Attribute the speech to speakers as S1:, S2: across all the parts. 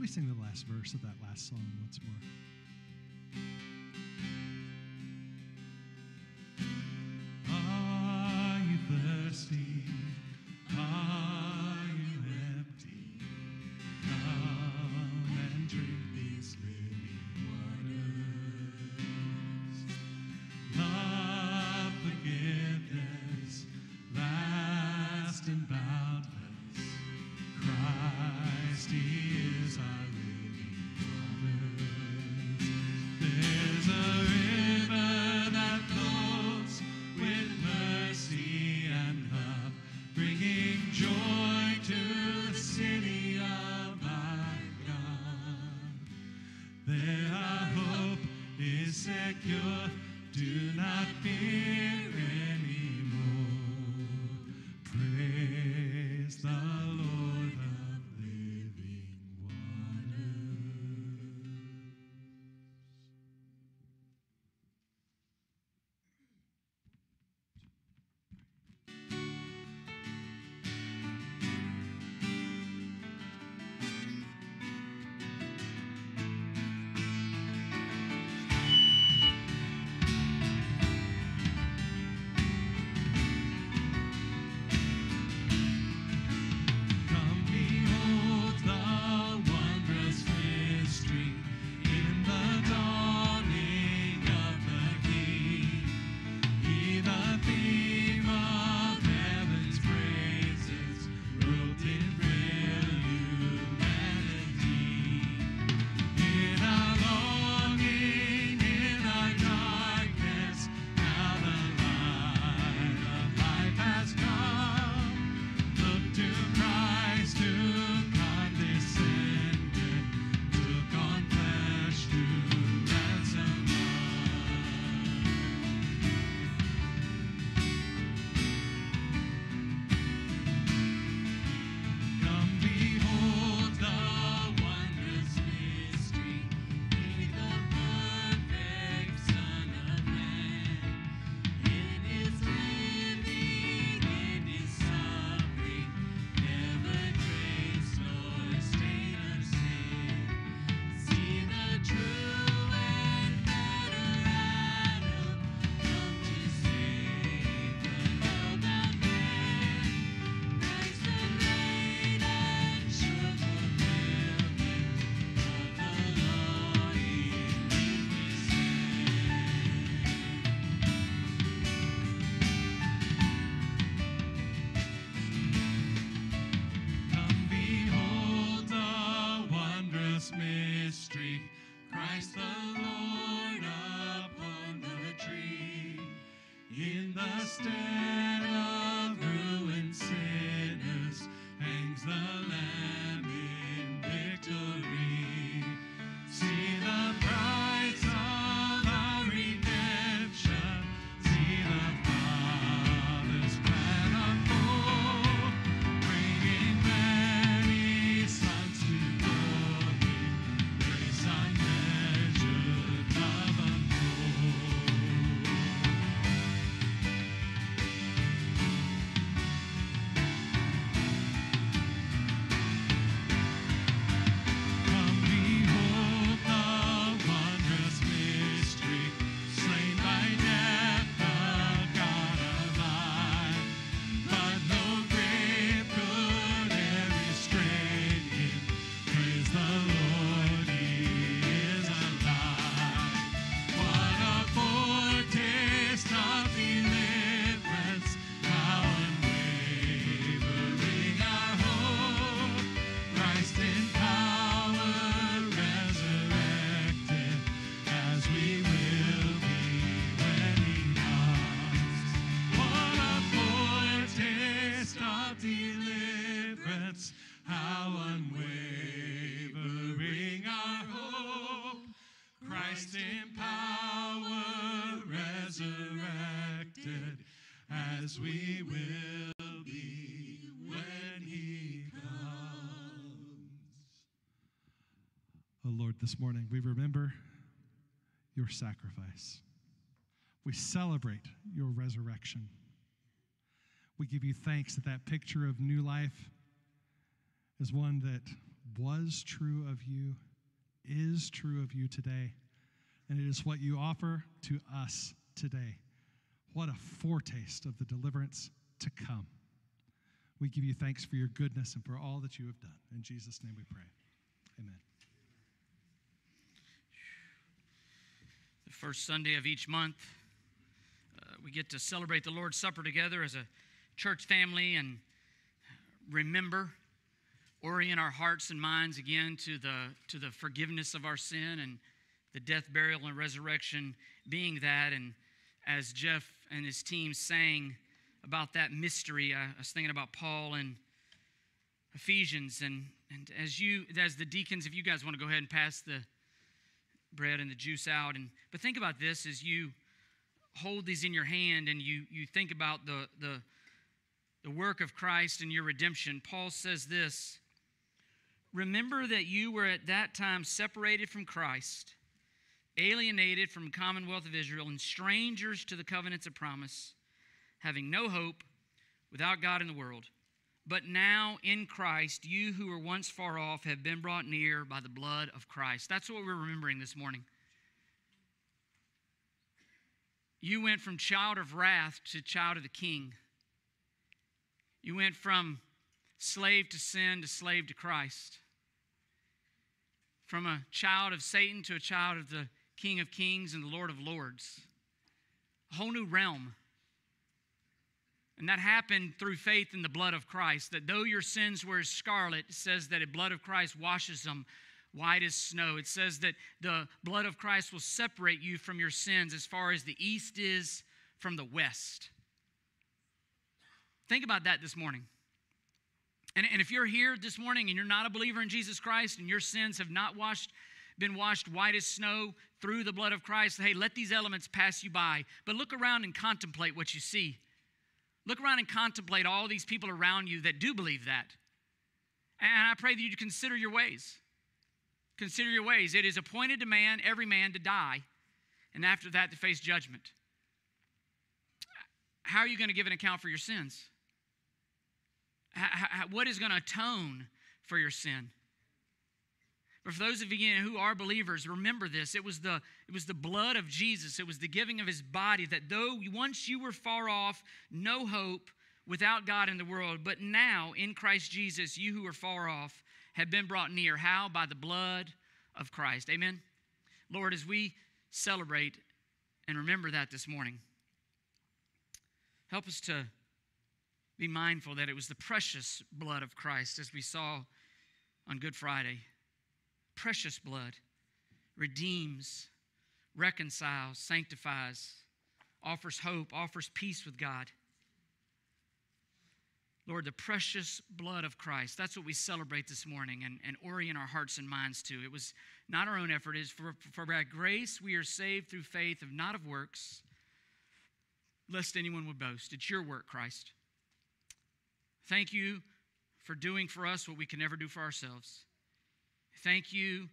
S1: we sing the last verse of that last song once more? Are you thirsty? Are you empty? Come and drink these living waters. Love, forgiveness, vast and boundless. Christ, He is our living waters. There's a river that flows with mercy and love, bringing joy to the city of our God. There our hope is secure. Do not fear anymore. Praise the Lord of living waters. Come behold the wondrous mystery in the dawning of the King. He, the theme of heaven's praises, robed in frail humanity. In our longing, in our darkness, now the light of life has come. Look to Christ who condescended, took on flesh to ransom us. Come behold the wondrous mystery, He the perfect Son of Man. In His living, in His suffering, never trace nor stain of sin. See the true and better Adam come to save the hell-bound man. Christ the great and sure fulfillment of the law in Him we Come behold the wondrous mystery, Christ the Lord upon the tree. In the stead of ruined sinners hangs the Lamb in victory. See the price of our redemption. See the Father's plan unfold, bringing many sons to glory. Grace unmeasured, love untold. Come behold the wondrous mystery, slain by death, the God of life. But no grave could e'er restrain Him. Praise the Lord, He is alive. What a foretaste of deliverance, how unwavering our hope. Christ in power resurrected, as we will be when He comes. What a foretaste of deliverance, how unwavering our hope. Christ in power resurrected, as we will be when He comes. Oh Lord, this morning we remember your sacrifice. We celebrate your resurrection. We give you thanks that that picture of new life is one that was true of you, is true of you today, and it is what you offer to us today. What a foretaste of the deliverance to come. We give you thanks for your goodness and for all that you have done. In Jesus' name we pray. Amen.
S2: The first Sunday of each month, we get to celebrate the Lord's Supper together as a church family and remember, orient our hearts and minds again to the forgiveness of our sin and the death, burial, and resurrection being that. And as Jeff and his team sang about that mystery, I was thinking about Paul and Ephesians. And as the deacons, if you guys want to go ahead and pass the bread and the juice out. But think about this as you hold these in your hand and you think about the work of Christ and your redemption. Paul says this: remember that you were at that time separated from Christ, alienated from the commonwealth of Israel, and strangers to the covenants of promise, having no hope, without God in the world. But now in Christ, you who were once far off have been brought near by the blood of Christ. That's what we're remembering this morning. You went from child of wrath to child of the King. You went from slave to sin to slave to Christ. From a child of Satan to a child of the King of Kings and the Lord of Lords. A whole new realm. And that happened through faith in the blood of Christ. That though your sins were as scarlet, it says that the blood of Christ washes them white as snow. It says that the blood of Christ will separate you from your sins as far as the east is from the west. Think about that this morning. And if you're here this morning and you're not a believer in Jesus Christ and your sins have not been washed white as snow through the blood of Christ, hey, let these elements pass you by. But look around and contemplate what you see. Look around and contemplate all these people around you that do believe that. And I pray that you consider your ways. Consider your ways. It is appointed to man, every man, to die, and after that to face judgment. How are you going to give an account for your sins? What is going to atone for your sin? But for those of you who are believers, remember this. It was the blood of Jesus. It was the giving of his body that though once you were far off, no hope, without God in the world, but now in Christ Jesus, you who are far off have been brought near. How? By the blood of Christ. Amen? Lord, as we celebrate and remember that this morning, help us to be mindful that it was the precious blood of Christ, as we saw on Good Friday. Precious blood redeems, reconciles, sanctifies, offers hope, offers peace with God. Lord, the precious blood of Christ, that's what we celebrate this morning and orient our hearts and minds to. It was not our own effort. It is for by grace we are saved through faith, of not of works, lest anyone would boast. It's your work, Christ. Thank you for doing for us what we can never do for ourselves. Thank you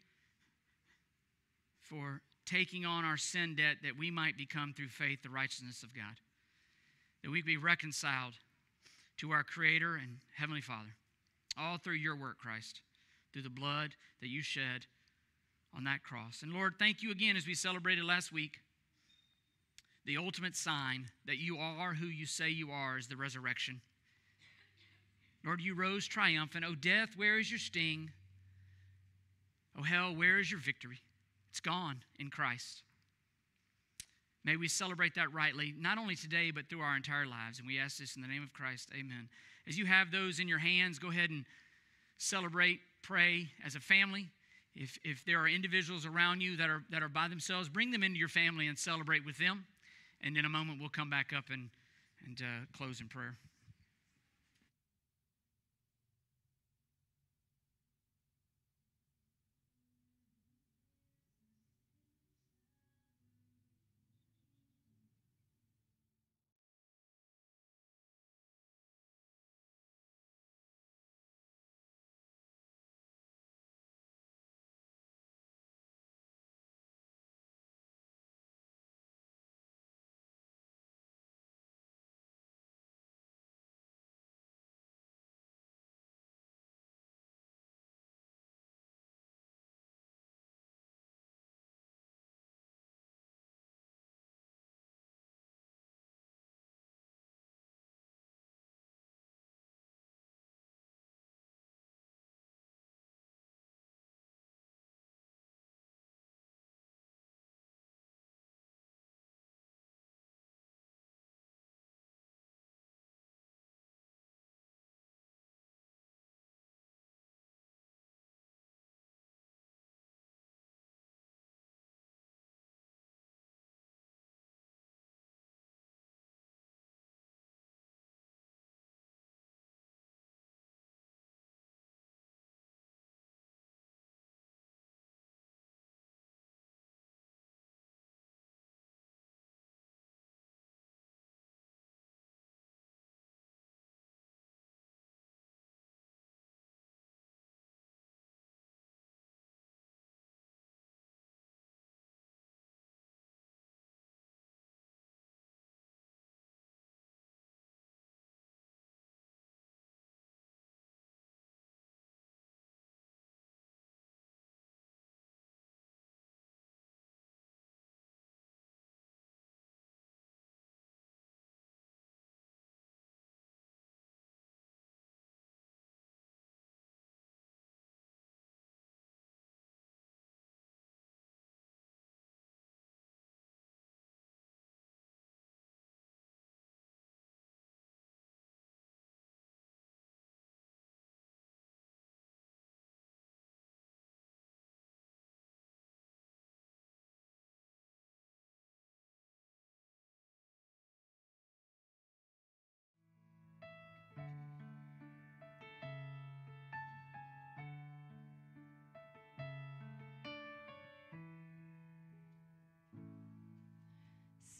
S2: for taking on our sin debt that we might become through faith the righteousness of God. That we be reconciled to our Creator and Heavenly Father. All through your work, Christ. Through the blood that you shed on that cross. And Lord, thank you again as we celebrated last week. The ultimate sign that you are who you say you are is the resurrection. Lord, you rose triumphant. O death, where is your sting? O hell, where is your victory? It's gone in Christ. May we celebrate that rightly, not only today, but through our entire lives. And we ask this in the name of Christ. Amen. As you have those in your hands, go ahead and celebrate, pray as a family. If there are individuals around you that are by themselves, bring them into your family and celebrate with them. And in a moment, we'll come back up and close in prayer.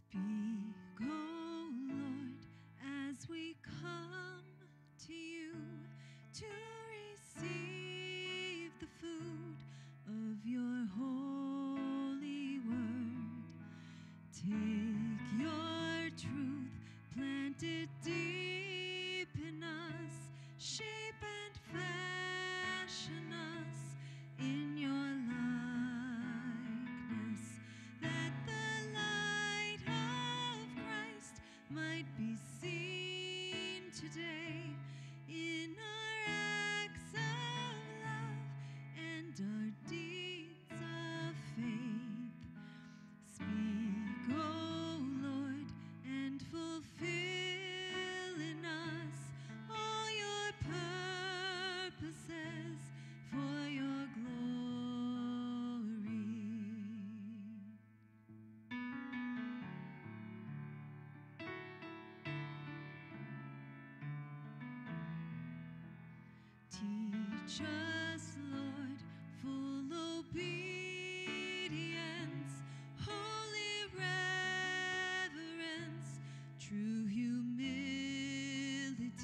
S3: Speak, O Lord, as we come to you to receive the food of your holy word. Take your truth, plant it deep in us, shape and fashion us in your likeness, that the light of Christ might be seen today in our acts of love and our deeds of faith. Speak, O Lord, and fulfill in us all your purposes for your glory. Teach us, Lord, full obedience, holy reverence, true humility.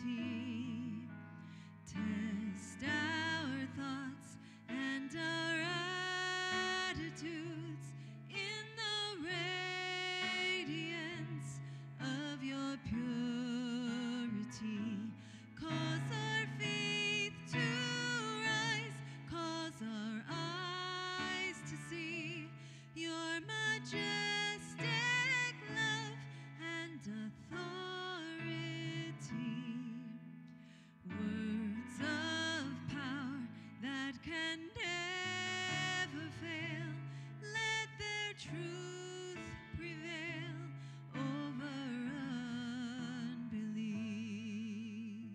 S3: Test our thoughts and our attitudes in the radiance of your purity. Cause our faith to rise, cause our eyes to see your majestic love and authority. Words of power that can never fail, let their truth prevail over unbelief.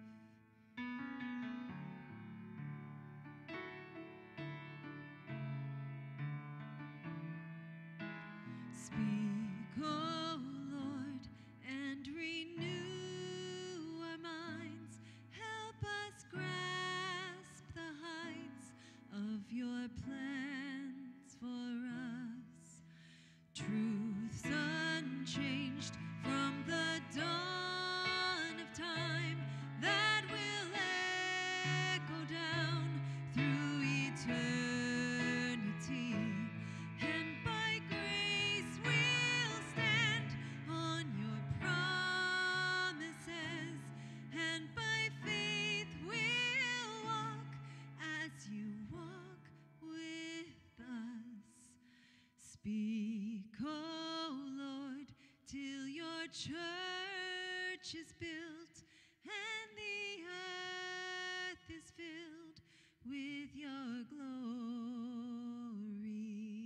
S3: Speak, O Lord, and renew our minds. Help us grasp the heights of your plans for us. Truths unchanged from the dawn of time that will echo down through eternity. And by grace we'll stand on your promises, and by faith we'll walk as you walk with us. Speak, O Lord, till your church is built and the earth is filled with your glory.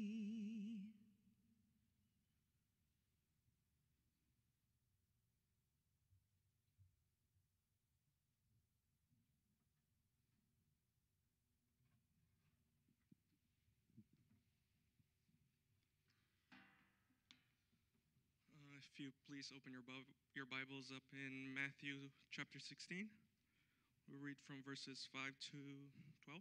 S4: If you please open your Bibles up in Matthew chapter 16. We'll read from verses 5 to 12.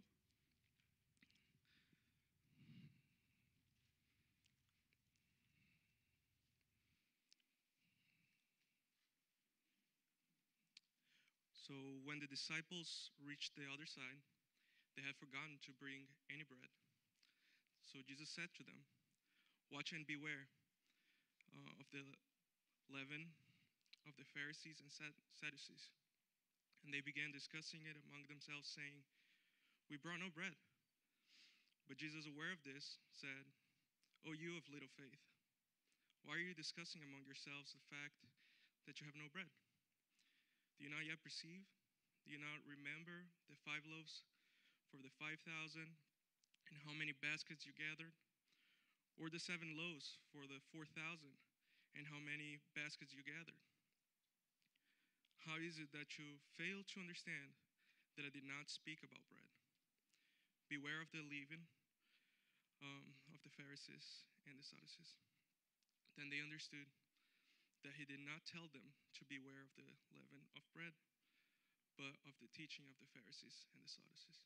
S4: So when the disciples reached the other side, they had forgotten to bring any bread. So Jesus said to them, "Watch and beware of the leaven of the Pharisees and Sadducees." And they began discussing it among themselves, saying, "We brought no bread." But Jesus, aware of this, said, "O you of little faith, why are you discussing among yourselves the fact that you have no bread? Do you not yet perceive? Do you not remember the 5 loaves for the 5,000 and how many baskets you gathered? Or the 7 loaves for the 4,000 and how many baskets you gathered? How is it that you fail to understand that I did not speak about bread? Beware of the leaven of the Pharisees and the Sadducees." Then they understood that he did not tell them to beware of the leaven of bread, but of the teaching of the Pharisees and the Sadducees.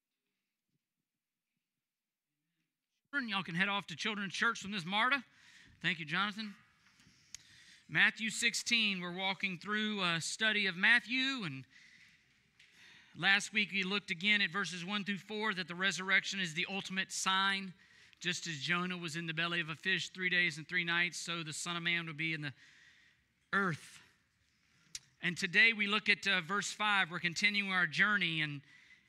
S2: Y'all can head off to Children's Church from this MARTA. Thank you, Jonathan. Matthew 16, we're walking through a study of Matthew, and last week we looked again at verses 1 through 4, that the resurrection is the ultimate sign. Just as Jonah was in the belly of a fish 3 days and 3 nights, so the Son of Man will be in the earth. And today we look at verse 5. We're continuing our journey, and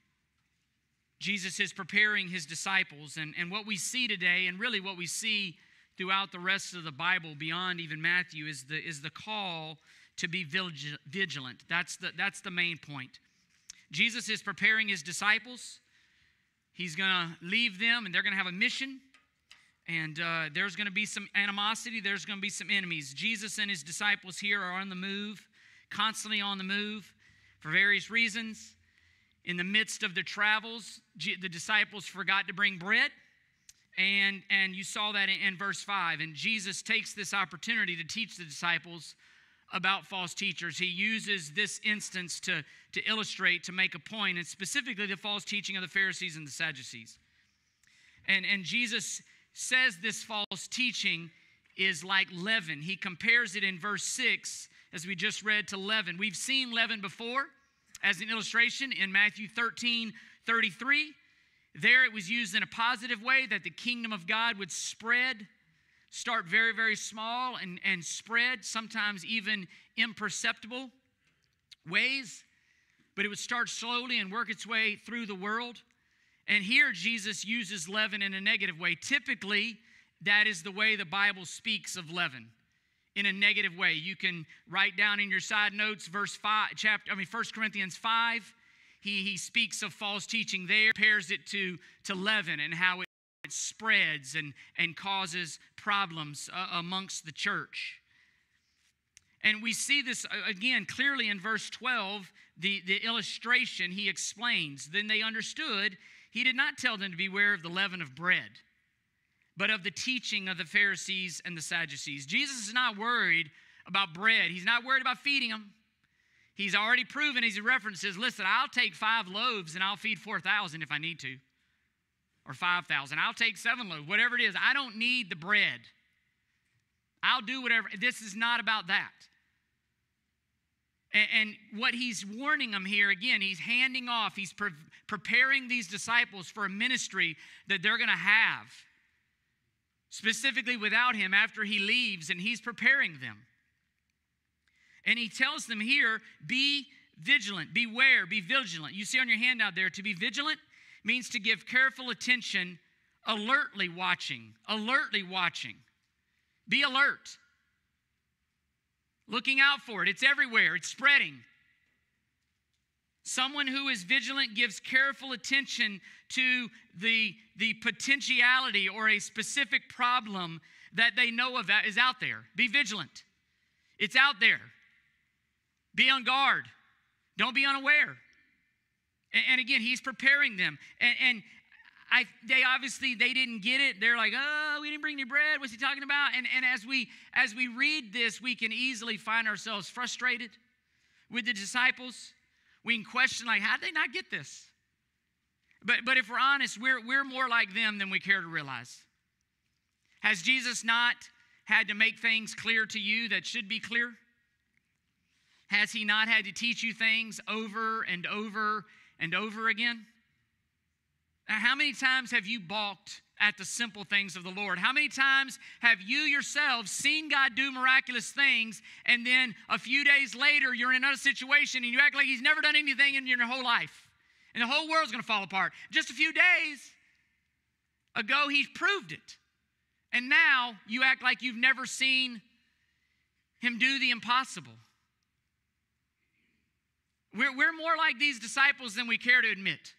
S2: Jesus is preparing his disciples. And what we see today, and really what we see throughout the rest of the Bible, beyond even Matthew, is the call to be vigilant. That's the main point. Jesus is preparing his disciples. He's going to leave them, and they're going to have a mission. And there's going to be some animosity. There's going to be some enemies. Jesus and his disciples here are on the move, constantly on the move for various reasons. In the midst of their travels, the disciples forgot to bring bread. And you saw that in verse 5. And Jesus takes this opportunity to teach the disciples about false teachers. He uses this instance to illustrate, to make a point, and specifically the false teaching of the Pharisees and the Sadducees. And Jesus says this false teaching is like leaven. He compares it in verse 6, as we just read, to leaven. We've seen leaven before as an illustration in Matthew 13:33. There it was used in a positive way, that the kingdom of God would start very, very small and spread, sometimes even imperceptible ways. But it would start slowly and work its way through the world. And here Jesus uses leaven in a negative way. Typically, that is the way the Bible speaks of leaven, in a negative way. You can write down in your side notes 1 Corinthians 5. He speaks of false teaching there, compares it to leaven and how it spreads and causes problems amongst the church. And we see this again clearly in verse 12, the illustration he explains. Then they understood he did not tell them to beware of the leaven of bread, but of the teaching of the Pharisees and the Sadducees. Jesus is not worried about bread. He's not worried about feeding them. He's already proven, as he references, listen, I'll take 5 loaves and I'll feed 4,000 if I need to. Or 5,000. I'll take 7 loaves, whatever it is. I don't need the bread. I'll do whatever. This is not about that. And what he's warning them here, again, he's handing off, he's preparing these disciples for a ministry that they're going to have, specifically without him after he leaves, and he's preparing them. And he tells them here, be vigilant, beware, be vigilant. You see on your handout there, to be vigilant means to give careful attention, alertly watching. Be alert. Looking out for it. It's everywhere. It's spreading. Someone who is vigilant gives careful attention to the potentiality or a specific problem that they know of that is out there. Be vigilant. It's out there. Be on guard. Don't be unaware. And again, he's preparing them. And they didn't get it. They're like, oh, we didn't bring any bread. What's he talking about? And as we read this, we can easily find ourselves frustrated with the disciples. We can question, like, how did they not get this? But if we're honest, we're more like them than we care to realize. Has Jesus not had to make things clear to you that should be clear? Has he not had to teach you things over and over and over again? Now, how many times have you balked at the simple things of the Lord? How many times have you yourselves seen God do miraculous things, and then a few days later you're in another situation and you act like he's never done anything in your whole life, and the whole world's going to fall apart? Just a few days ago he proved it, and now you act like you've never seen him do the impossible. We're more like these disciples than we care to admit.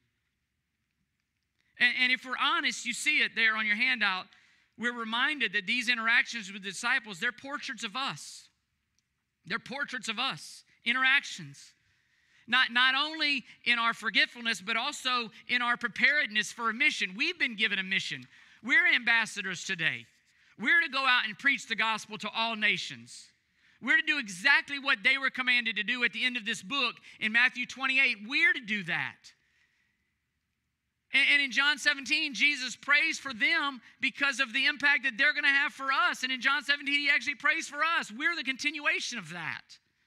S2: And if we're honest, you see it there on your handout, we're reminded that these interactions with the disciples, they're portraits of us. They're portraits of us, interactions. Not only in our forgetfulness, but also in our preparedness for a mission. We've been given a mission. We're ambassadors today. We're to go out and preach the gospel to all nations. We're to do exactly what they were commanded to do at the end of this book in Matthew 28. We're to do that. And in John 17, Jesus prays for them because of the impact that they're going to have for us. And in John 17, he actually prays for us. We're the continuation of that.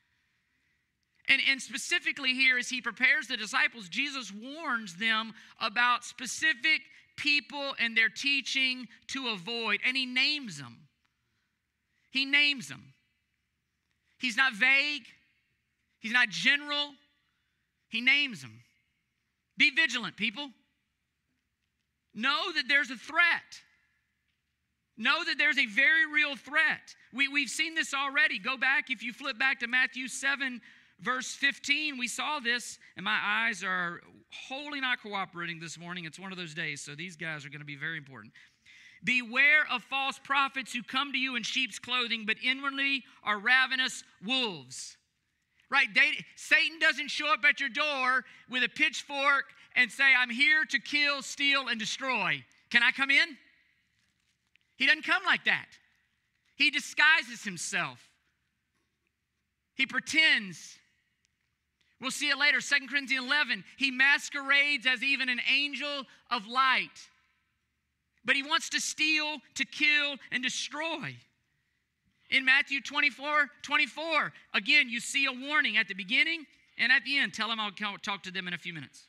S2: And specifically here, as he prepares the disciples, Jesus warns them about specific people and their teaching to avoid. And he names them. He names them. He's not vague. He's not general. He names them. Be vigilant, people. Know that there's a threat. Know that there's a very real threat. We've seen this already. Go back, if you flip back to Matthew 7, verse 15, we saw this, and my eyes are wholly not cooperating this morning. It's one of those days, so these guys are going to be very important. Beware of false prophets who come to you in sheep's clothing, but inwardly are ravenous wolves. Right? Satan doesn't show up at your door with a pitchfork and say, I'm here to kill, steal, and destroy. Can I come in? He doesn't come like that. He disguises himself. He pretends. We'll see it later, 2 Corinthians 11. He masquerades as even an angel of light. But he wants to steal, to kill, and destroy. In Matthew 24, again, you see a warning at the beginning and at the end. Tell them I'll talk to them in a few minutes.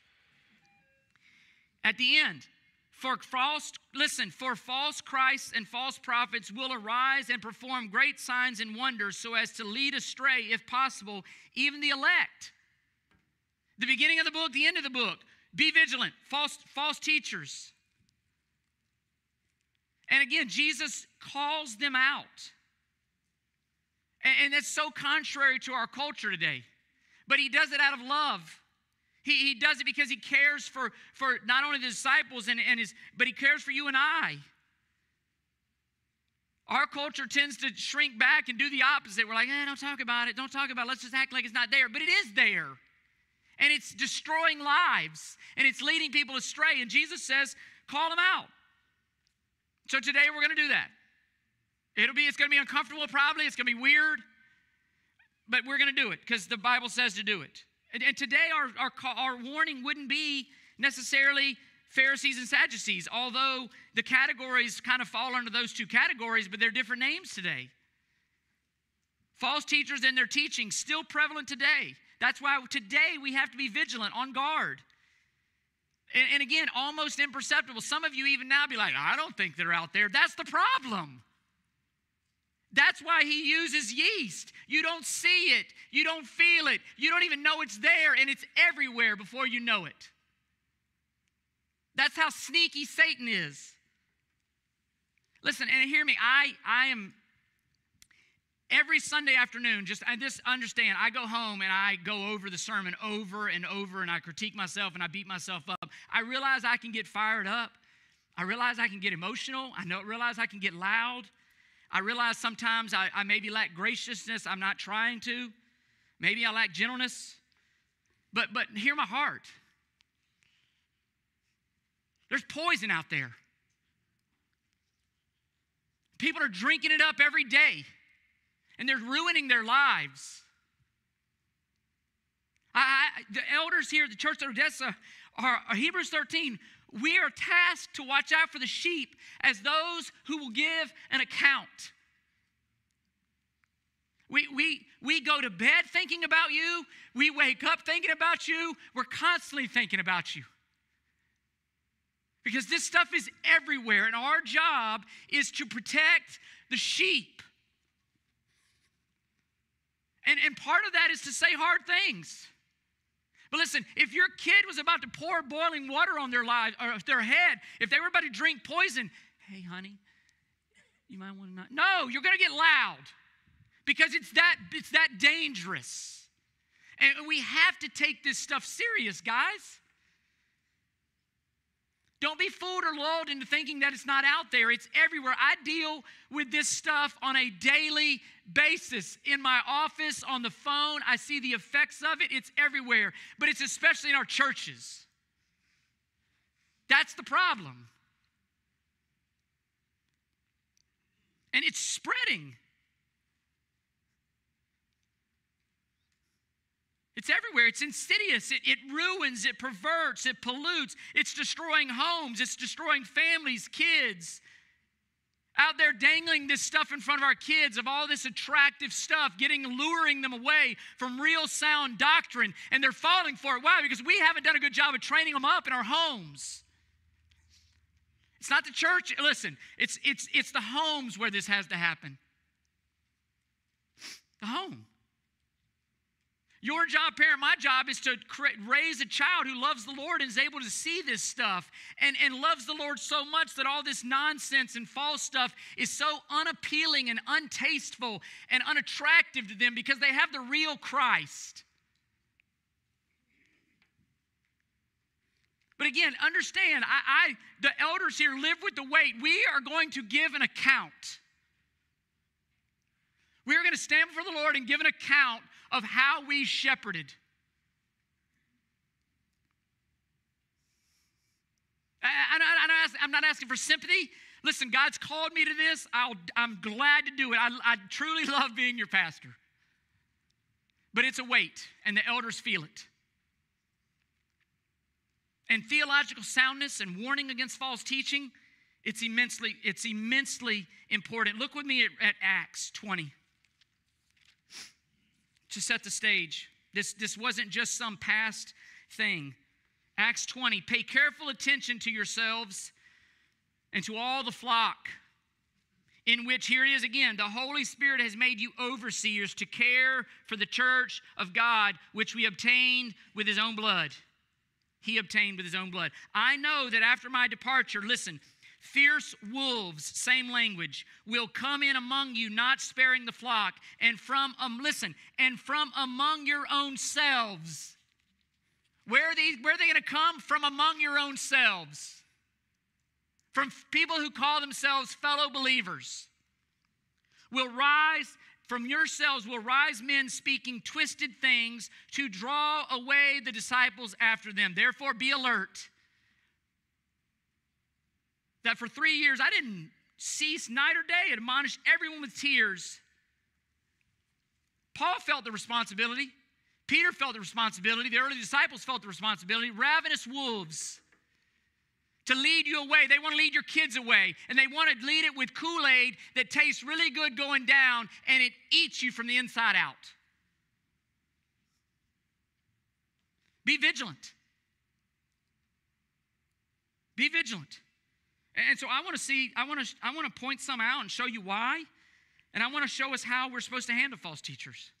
S2: At the end, for false Christs and false prophets will arise and perform great signs and wonders so as to lead astray, if possible, even the elect. The beginning of the book, the end of the book. Be vigilant. False teachers. And again, Jesus calls them out. And that's so contrary to our culture today. But he does it out of love. He does it because he cares for not only the disciples, but he cares for you and I. Our culture tends to shrink back and do the opposite. We're like, don't talk about it. Don't talk about it. Let's just act like it's not there. But it is there. And it's destroying lives. And it's leading people astray. And Jesus says, call them out. So today we're going to do that. It's going to be uncomfortable probably. It's going to be weird. But we're going to do it because the Bible says to do it. And today our warning wouldn't be necessarily Pharisees and Sadducees, although the categories kind of fall under those two categories, but they're different names today. False teachers and their teaching still prevalent today. That's why today we have to be vigilant, on guard. And again, almost imperceptible. Some of you even now be like, I don't think they're out there. That's the problem. That's why he uses yeast. You don't see it. You don't feel it. You don't even know it's there, and it's everywhere before you know it. That's how sneaky Satan is. Listen, and hear me. I am, every Sunday afternoon, just understand, I go home and I go over the sermon over and over, and I critique myself and I beat myself up. I realize I can get fired up. I realize I can get emotional. Realize I can get loud. I realize sometimes I maybe lack graciousness. I'm not trying to. Maybe I lack gentleness. But hear my heart. There's poison out there. People are drinking it up every day. And they're ruining their lives. The elders here at the church at Odessa are Hebrews 13. We are tasked to watch out for the sheep as those who will give an account. We go to bed thinking about you. We wake up thinking about you. We're constantly thinking about you. Because this stuff is everywhere, and our job is to protect the sheep. And part of that is to say hard things. But listen, if your kid was about to pour boiling water on their lives or their head, if they were about to drink poison, hey, honey, you might want to not. No, you're going to get loud because it's that dangerous. And we have to take this stuff serious, guys. Don't be fooled or lulled into thinking that it's not out there. It's everywhere. I deal with this stuff on a daily basis. In my office, on the phone, I see the effects of it. It's everywhere. But it's especially in our churches. That's the problem. And it's spreading. It's everywhere. It's insidious. It ruins, it perverts, it pollutes. It's destroying homes. It's destroying families, kids. Out there dangling this stuff in front of our kids, of all this attractive stuff, luring them away from real sound doctrine. And they're falling for it. Why? Because we haven't done a good job of training them up in our homes. It's not the church. Listen, it's the homes where this has to happen. The home. Your job, parent, my job is to raise a child who loves the Lord and is able to see this stuff and loves the Lord so much that all this nonsense and false stuff is so unappealing and untasteful and unattractive to them because they have the real Christ. But again, understand, the elders here live with the weight. We are going to give an account. We are going to stand before the Lord and give an account of how we shepherded. I'm not asking for sympathy. Listen, God's called me to this. I'm glad to do it. I truly love being your pastor. But it's a weight, and the elders feel it. And theological soundness and warning against false teaching, it's immensely important. Look with me at Acts 20. To set the stage. This wasn't just some past thing. Acts 20, pay careful attention to yourselves and to all the flock, in which, here it is again, the Holy Spirit has made you overseers to care for the church of God, which we obtained with his own blood. He obtained with his own blood. I know that after my departure, listen, fierce wolves, same language, will come in among you, not sparing the flock, and from among your own selves. Where are they going to come? From among your own selves. From people who call themselves fellow believers. From yourselves will rise men speaking twisted things to draw away the disciples after them. Therefore, be alert. That for 3 years I didn't cease night or day, admonished everyone with tears. Paul felt the responsibility. Peter felt the responsibility. The early disciples felt the responsibility. Ravenous wolves to lead you away. They want to lead your kids away. And they want to lead it with Kool-Aid that tastes really good going down and it eats you from the inside out. Be vigilant. Be vigilant. And so I want to point some out and show you why. And I want to show us how we're supposed to handle false teachers.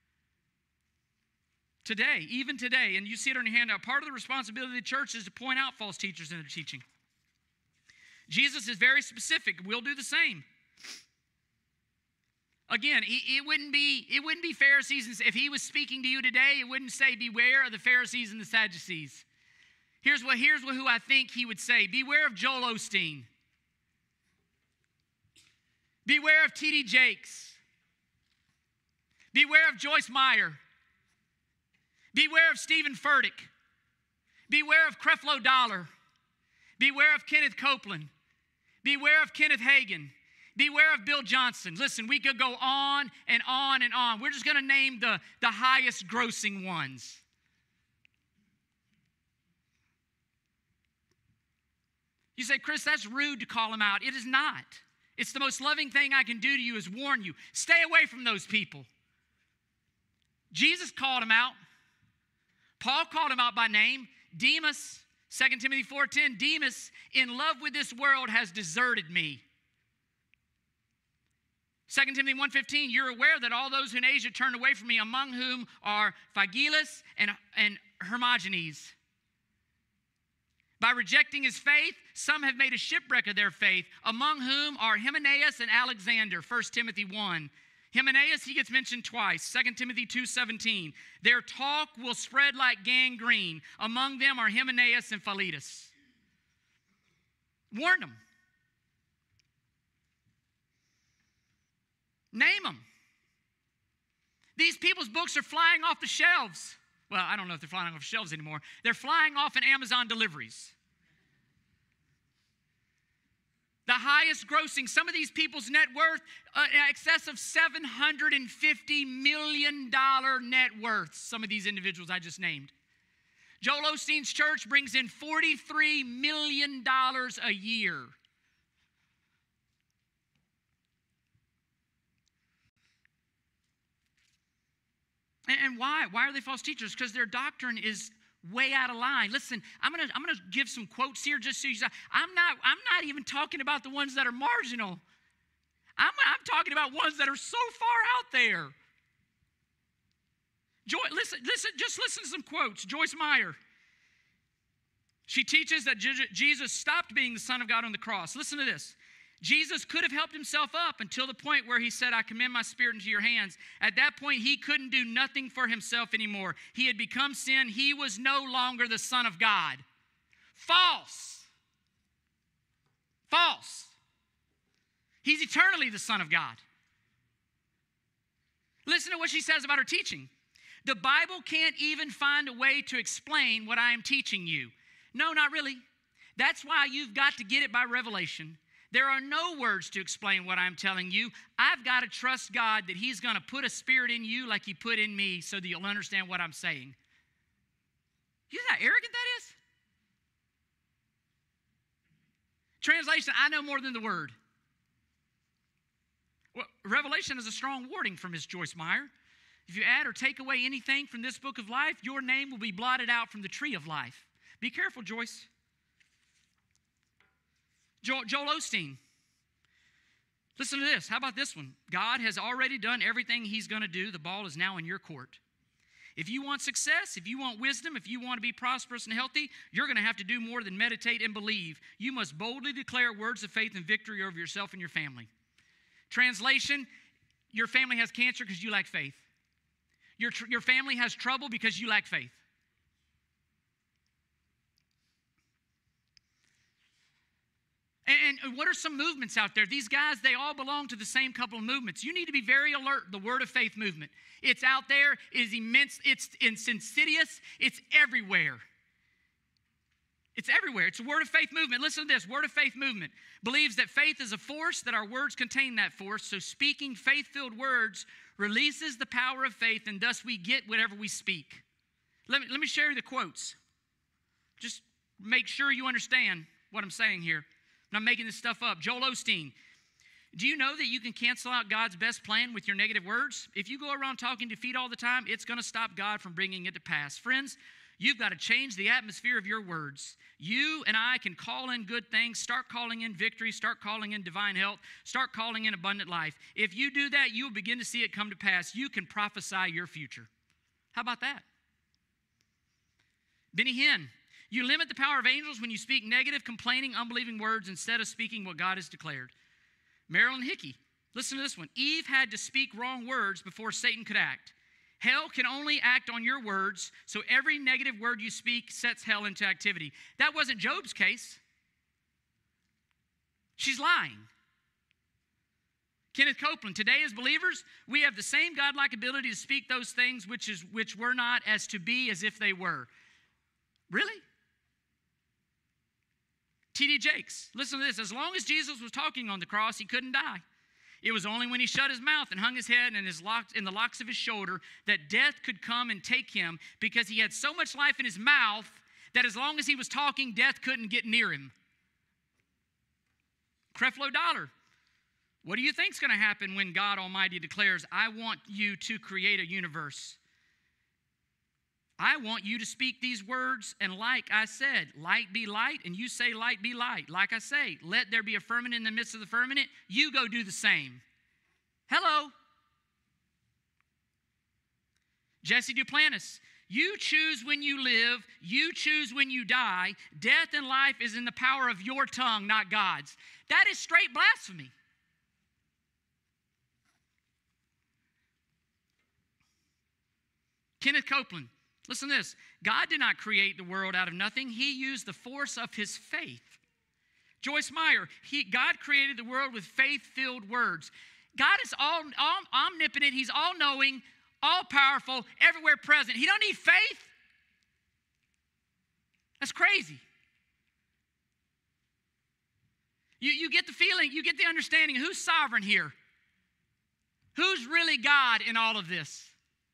S2: Today, even today, and you see it on your handout, part of the responsibility of the church is to point out false teachers in their teaching. Jesus is very specific. We'll do the same. Again, it wouldn't be Pharisees. If he was speaking to you today, it wouldn't say, beware of the Pharisees and the Sadducees. Here's who I think he would say. Beware of Joel Osteen. Beware of T.D. Jakes. Beware of Joyce Meyer. Beware of Stephen Furtick. Beware of Creflo Dollar. Beware of Kenneth Copeland. Beware of Kenneth Hagin. Beware of Bill Johnson. Listen, we could go on and on and on. We're just going to name the highest grossing ones. You say, Chris, that's rude to call them out. It is not. It's the most loving thing I can do to you is warn you. Stay away from those people. Jesus called them out. Paul called him out by name. Demas, 2 Timothy 4:10, Demas, in love with this world, has deserted me. 2 Timothy 1:15, you're aware that all those in Asia turned away from me, among whom are Phygellus and Hermogenes. By rejecting his faith, some have made a shipwreck of their faith, among whom are Hymenaeus and Alexander, 1 Timothy 1. Hymenaeus, he gets mentioned twice, 2 Timothy 2:17. Their talk will spread like gangrene. Among them are Hymenaeus and Philetus. Warn them. Name them. These people's books are flying off the shelves. Well, I don't know if they're flying off the shelves anymore. They're flying off in Amazon deliveries. The highest grossing. Some of these people's net worth, in excess of $750 million net worth. Some of these individuals I just named. Joel Osteen's church brings in $43 million a year. And why? Why are they false teachers? Because their doctrine is way out of line. Listen, I'm gonna give some quotes here just so you see. I'm not even talking about the ones that are marginal. I'm talking about ones that are so far out there. Listen to some quotes. Joyce Meyer. She teaches that Jesus stopped being the Son of God on the cross. Listen to this. Jesus could have helped himself up until the point where he said, I commend my spirit into your hands. At that point, he couldn't do nothing for himself anymore. He had become sin. He was no longer the Son of God. False. False. He's eternally the Son of God. Listen to what she says about her teaching. The Bible can't even find a way to explain what I am teaching you. No, not really. That's why you've got to get it by revelation. There are no words to explain what I'm telling you. I've got to trust God that he's going to put a spirit in you like he put in me so that you'll understand what I'm saying. You know how arrogant that is? Translation, I know more than the word. Well, Revelation is a strong warning from Ms. Joyce Meyer. If you add or take away anything from this book of life, your name will be blotted out from the tree of life. Be careful, Joyce. Joel Osteen. Listen to this. How about this one? God has already done everything he's going to do. The ball is now in your court. If you want success, if you want wisdom, if you want to be prosperous and healthy, you're going to have to do more than meditate and believe. You must boldly declare words of faith and victory over yourself and your family. Translation, your family has cancer because you lack faith. Your family has trouble because you lack faith. And what are some movements out there? These guys, they all belong to the same couple of movements. You need to be very alert. The Word of Faith movement. It's out there. It is immense. It's insidious. It's everywhere. It's everywhere. It's a Word of Faith movement. Listen to this. Word of Faith movement believes that faith is a force, that our words contain that force. So speaking faith-filled words releases the power of faith, and thus we get whatever we speak. Let me share you the quotes. Just make sure you understand what I'm saying here. I'm not making this stuff up. Joel Osteen. Do you know that you can cancel out God's best plan with your negative words? If you go around talking defeat all the time, it's going to stop God from bringing it to pass. Friends, you've got to change the atmosphere of your words. You and I can call in good things, start calling in victory, start calling in divine health, start calling in abundant life. If you do that, you'll begin to see it come to pass. You can prophesy your future. How about that? Benny Hinn. You limit the power of angels when you speak negative, complaining, unbelieving words instead of speaking what God has declared. Marilyn Hickey. Listen to this one. Eve had to speak wrong words before Satan could act. Hell can only act on your words, so every negative word you speak sets hell into activity. That wasn't Job's case. She's lying. Kenneth Copeland. Today as believers, we have the same godlike ability to speak those things which were not as to be as if they were. Really? T.D. Jakes, listen to this. As long as Jesus was talking on the cross, he couldn't die. It was only when he shut his mouth and hung his head and in the locks of his shoulder that death could come and take him, because he had so much life in his mouth that as long as he was talking, death couldn't get near him. Creflo Dollar. What do you think's going to happen when God Almighty declares, I want you to create a universe? I want you to speak these words, and like I said, light be light, and you say light be light. Like I say, let there be a firmament in the midst of the firmament. You go do the same. Hello. Jesse Duplantis. You choose when you live. You choose when you die. Death and life is in the power of your tongue, not God's. That is straight blasphemy. Kenneth Copeland. Listen to this. God did not create the world out of nothing. He used the force of his faith. Joyce Meyer. God created the world with faith-filled words. God is all omnipotent. He's all-knowing, all-powerful, everywhere present. He don't need faith. That's crazy. You get the feeling, you get the understanding, who's sovereign here? Who's really God in all of this?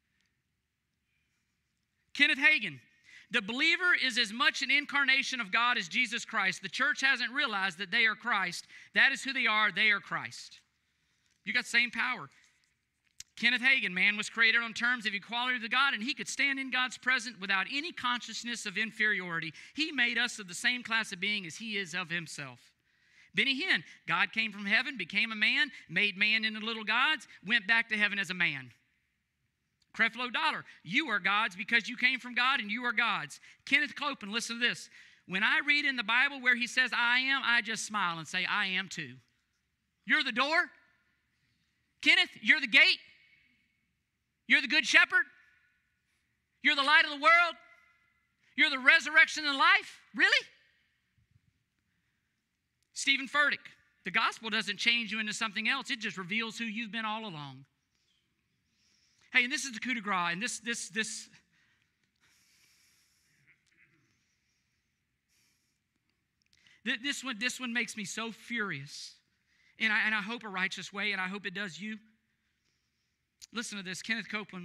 S2: Kenneth Hagin, the believer is as much an incarnation of God as Jesus Christ. The church hasn't realized that they are Christ. That is who they are Christ. You got the same power. Kenneth Hagin, man was created on terms of equality with God, and he could stand in God's presence without any consciousness of inferiority. He made us of the same class of being as he is of himself. Benny Hinn, God came from heaven, became a man, made man into little gods, went back to heaven as a man. Creflo Dollar, you are gods because you came from God and you are gods. Kenneth Copeland, listen to this. When I read in the Bible where he says, I am, I just smile and say, I am too. You're the door. Kenneth, you're the gate. You're the good shepherd. You're the light of the world. You're the resurrection and life. Really? Stephen Furtick, the gospel doesn't change you into something else. It just reveals who you've been all along. Hey, and this is the coup de grace, and this one makes me so furious, and I hope a righteous way, and I hope it does you. Listen to this, Kenneth Copeland.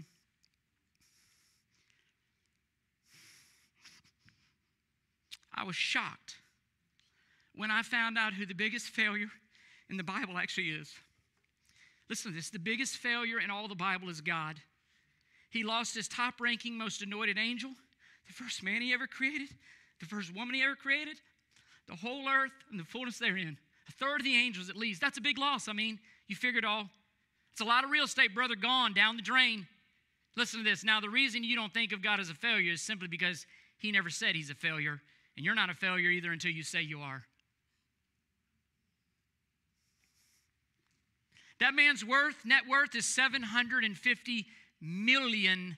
S2: I was shocked when I found out who the biggest failure in the Bible actually is. Listen to this. The biggest failure in all the Bible is God. He lost his top-ranking, most anointed angel, the first man he ever created, the first woman he ever created, the whole earth and the fullness therein. A third of the angels at least. That's a big loss. I mean, you figure it all. It's a lot of real estate, brother, gone down the drain. Listen to this. Now, the reason you don't think of God as a failure is simply because he never said he's a failure, and you're not a failure either until you say you are. That man's net worth is $750 million.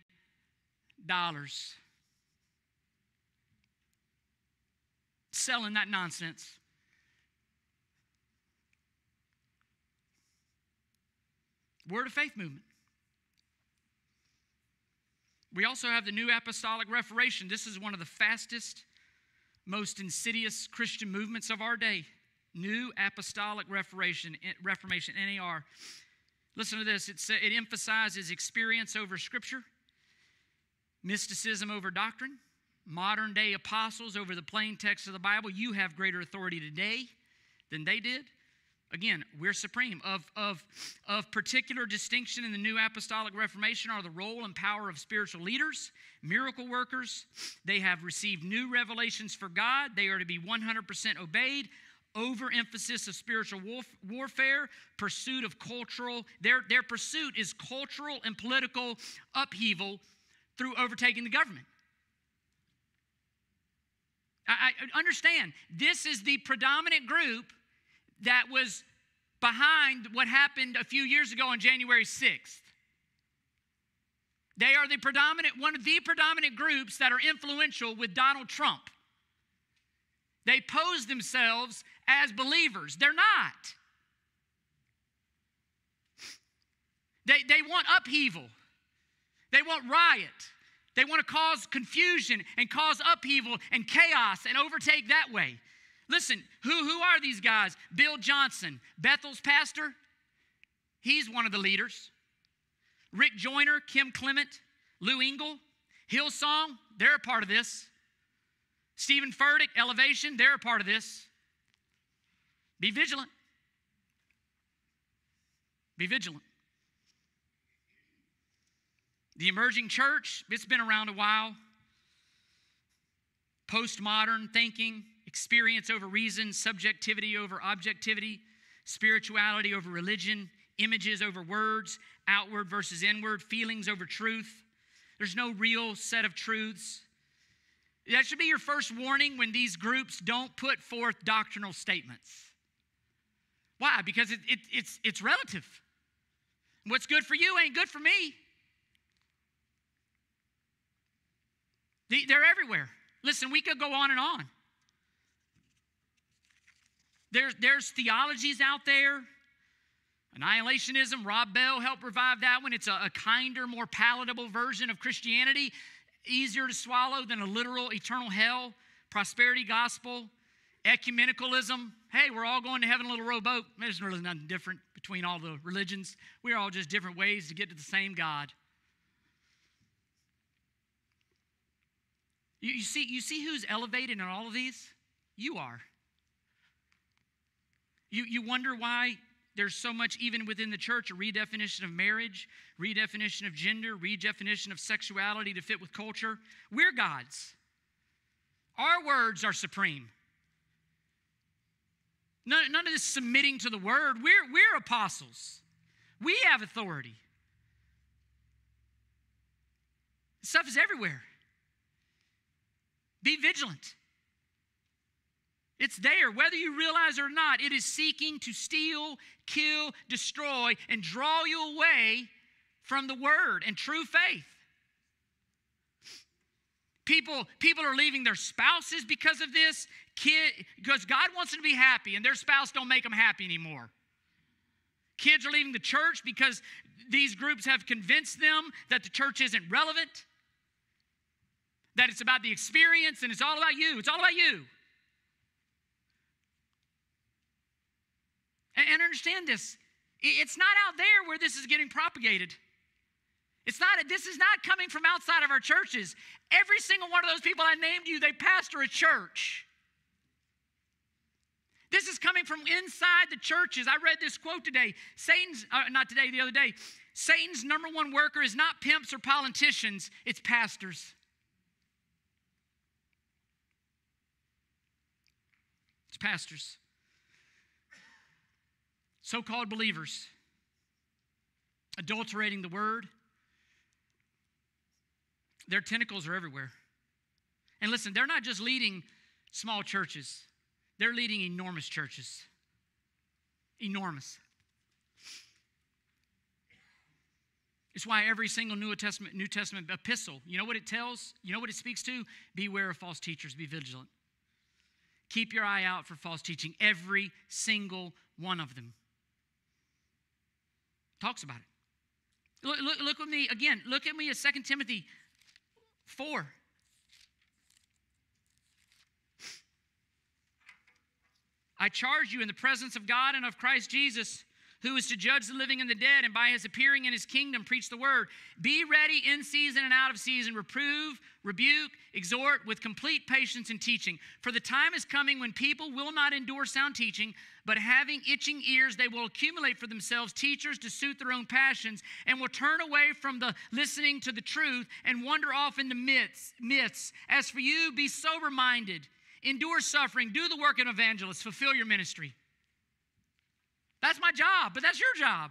S2: Selling that nonsense. Word of Faith movement. We also have the New Apostolic Reformation. This is one of the fastest, most insidious Christian movements of our day. New Apostolic Reformation, NAR. Listen to this. It emphasizes experience over Scripture, mysticism over doctrine, modern day apostles over the plain text of the Bible. You have greater authority today than they did. Again, we're supreme. Of particular distinction in the New Apostolic Reformation are the role and power of spiritual leaders, miracle workers. They have received new revelations for God. They are to be 100% obeyed. Overemphasis of spiritual warfare, pursuit of cultural, their pursuit is cultural and political upheaval through overtaking the government. I understand, this is the predominant group that was behind what happened a few years ago on January 6th. They are one of the predominant groups that are influential with Donald Trump. They pose themselves as believers. They're not. They want upheaval. They want riot. They want to cause confusion and cause upheaval and chaos and overtake that way. Listen, who are these guys? Bill Johnson, Bethel's pastor, he's one of the leaders. Rick Joyner, Kim Clement, Lou Engle, Hillsong, they're a part of this. Stephen Furtick, Elevation, they're a part of this. Be vigilant. Be vigilant. The emerging church, it's been around a while. Postmodern thinking, experience over reason, subjectivity over objectivity, spirituality over religion, images over words, outward versus inward, feelings over truth. There's no real set of truths. That should be your first warning when these groups don't put forth doctrinal statements. Why? Because it's relative. What's good for you ain't good for me. They're everywhere. Listen, we could go on and on. There's theologies out there. Annihilationism, Rob Bell helped revive that one. It's a kinder, more palatable version of Christianity, easier to swallow than a literal eternal hell, prosperity gospel, Ecumenicalism, hey, we're all going to heaven in a little rowboat. There's really nothing different between all the religions. We're all just different ways to get to the same God. You see who's elevated in all of these? You are. You wonder why there's so much, even within the church, a redefinition of marriage, redefinition of gender, redefinition of sexuality to fit with culture. We're God's. Our words are supreme. None of this submitting to the word. We're apostles. We have authority. This stuff is everywhere. Be vigilant. It's there, whether you realize it or not. It is seeking to steal, kill, destroy, and draw you away from the word and true faith. People are leaving their spouses because of this. Because God wants them to be happy, and their spouse don't make them happy anymore. Kids are leaving the church because these groups have convinced them that the church isn't relevant, that it's about the experience, and it's all about you. It's all about you. And understand this. It's not out there where this is getting propagated. This is not coming from outside of our churches. Every single one of those people I named you, they pastor a church. This is coming from inside the churches. I read this quote today. The other day. Satan's number one worker is not pimps or politicians, it's pastors. It's pastors. So-called believers adulterating the word. Their tentacles are everywhere. And listen, they're not just leading small churches. They're leading enormous churches. Enormous. It's why every single New Testament epistle, you know what it tells? You know what it speaks to? Beware of false teachers. Be vigilant. Keep your eye out for false teaching. Every single one of them talks about it. Look with me again. Look at me at 2 Timothy 4. I charge you in the presence of God and of Christ Jesus, who is to judge the living and the dead, and by his appearing in his kingdom, preach the word. Be ready in season and out of season. Reprove, rebuke, exhort with complete patience and teaching. For the time is coming when people will not endure sound teaching, but having itching ears, they will accumulate for themselves teachers to suit their own passions, and will turn away from the listening to the truth and wander off into myths. As for you, be sober-minded, endure suffering, do the work of an evangelist, fulfill your ministry. That's my job, but that's your job.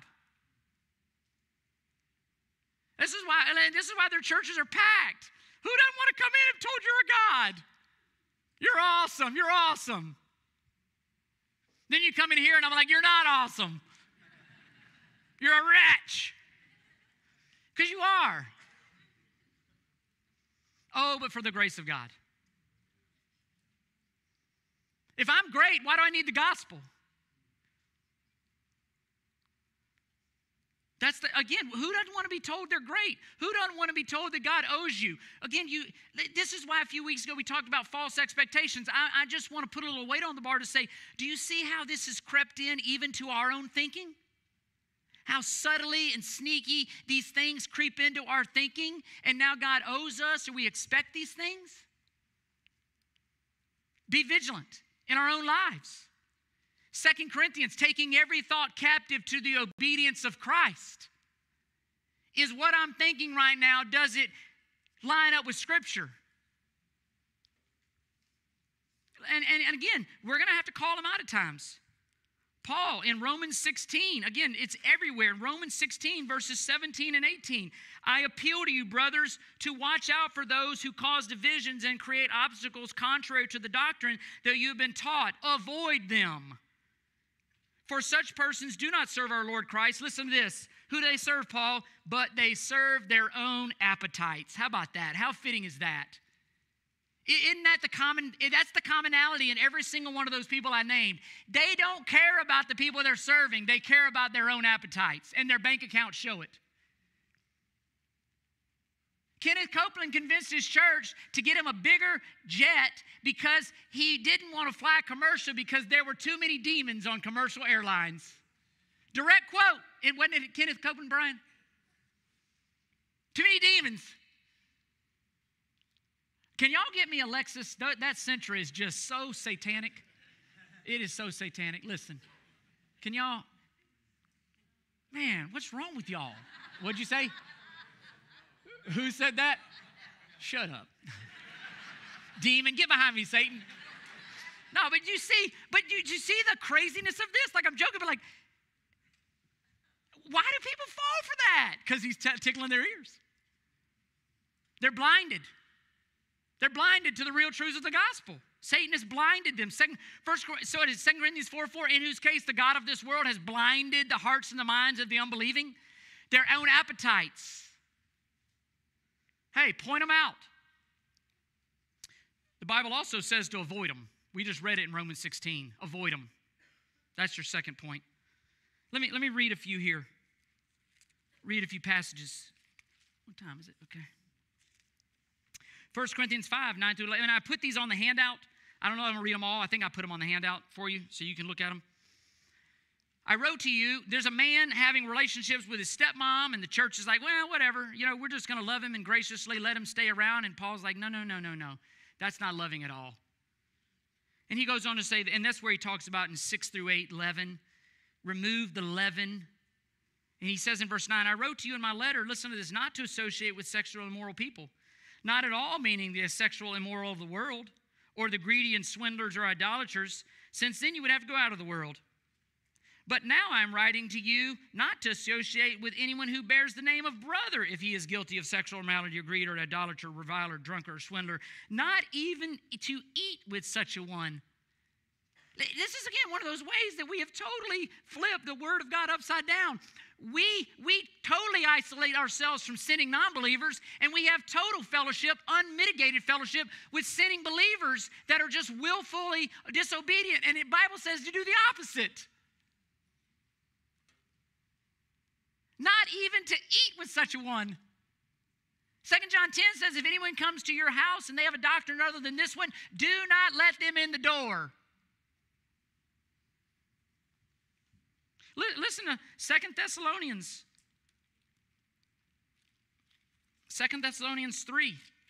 S2: This is why their churches are packed. Who doesn't want to come in and told you're a God? You're awesome. You're awesome. Then you come in here and I'm like, you're not awesome. You're a wretch. Because you are. Oh, but for the grace of God. If I'm great, why do I need the gospel? Again, who doesn't want to be told they're great? Who doesn't want to be told that God owes you? Again, this is why a few weeks ago we talked about false expectations. I just want to put a little weight on the bar to say, do you see how this has crept in even to our own thinking? How subtly and sneaky these things creep into our thinking, and now God owes us, or we expect these things? Be vigilant in our own lives. 2 Corinthians, taking every thought captive to the obedience of Christ. Is what I'm thinking right now, does it line up with Scripture? And again, we're going to have to call them out at times. Paul in Romans 16, again, it's everywhere. Romans 16, verses 17 and 18. I appeal to you, brothers, to watch out for those who cause divisions and create obstacles contrary to the doctrine that you have been taught. Avoid them. For such persons do not serve our Lord Christ. Listen to this. Who do they serve, Paul? But they serve their own appetites. How about that? How fitting is that? Isn't that that's the commonality in every single one of those people I named. They don't care about the people they're serving. They care about their own appetites, and their bank accounts show it. Kenneth Copeland convinced his church to get him a bigger jet because he didn't want to fly commercial because there were too many demons on commercial airlines. Direct quote. It wasn't it Kenneth Copeland, Brian? Too many demons. Can y'all get me a Lexus? That Sentra is just so satanic. It is so satanic. Listen, can y'all? Man, what's wrong with y'all? What'd you say? Who said that? Shut up. Demon, get behind me, Satan. No, but you see the craziness of this? Like, I'm joking, but like, why do people fall for that? Because he's tickling their ears. They're blinded. They're blinded to the real truths of the gospel. Satan has blinded them. So it is 2 Corinthians 4:4, in whose case the God of this world has blinded the hearts and the minds of the unbelieving, their own appetites. Hey, point them out. The Bible also says to avoid them. We just read it in Romans 16. Avoid them. That's your second point. Let me read a few here. Read a few passages. What time is it? Okay. 1 Corinthians 5, 9 through 11. And I put these on the handout. I don't know if I'm going to read them all. I think I put them on the handout for you so you can look at them. I wrote to you, there's a man having relationships with his stepmom, and the church is like, well, whatever. We're just going to love him and graciously let him stay around. And Paul's like, no. That's not loving at all. And he goes on to say, and that's where he talks about in 6 through 8, leaven. Remove the leaven. And he says in verse 9, I wrote to you in my letter, listen to this, not to associate with sexual immoral people. Not at all meaning the sexual immoral of the world, or the greedy and swindlers or idolaters, since then you would have to go out of the world. But now I'm writing to you not to associate with anyone who bears the name of brother if he is guilty of sexual immorality or greed or idolater, reviler, drunkard, or swindler, not even to eat with such a one. This is, again, one of those ways that we have totally flipped the Word of God upside down. We totally isolate ourselves from sinning non-believers, and we have total fellowship, unmitigated fellowship with sinning believers that are just willfully disobedient. And the Bible says to do the opposite. Not even to eat with such a one. 2 John 10 says, if anyone comes to your house and they have a doctrine other than this one, do not let them in the door. Listen to 2 Thessalonians. 2 Thessalonians 3,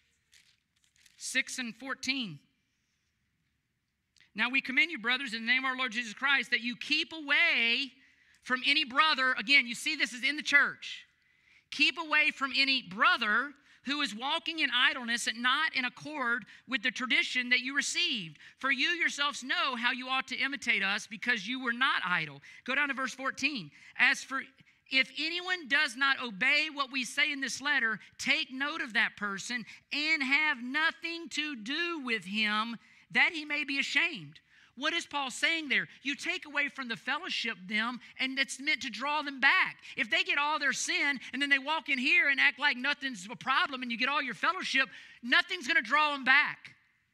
S2: 6 and 14. Now we commend you, brothers, in the name of our Lord Jesus Christ, that you keep away from any brother. Again, you see this is in the church. Keep away from any brother who is walking in idleness and not in accord with the tradition that you received. For you yourselves know how you ought to imitate us, because you were not idle. Go down to verse 14. As for if anyone does not obey what we say in this letter, take note of that person and have nothing to do with him, that he may be ashamed. What is Paul saying there? You take away from the fellowship them, and it's meant to draw them back. If they get all their sin, and then they walk in here and act like nothing's a problem, and you get all your fellowship, nothing's going to draw them back.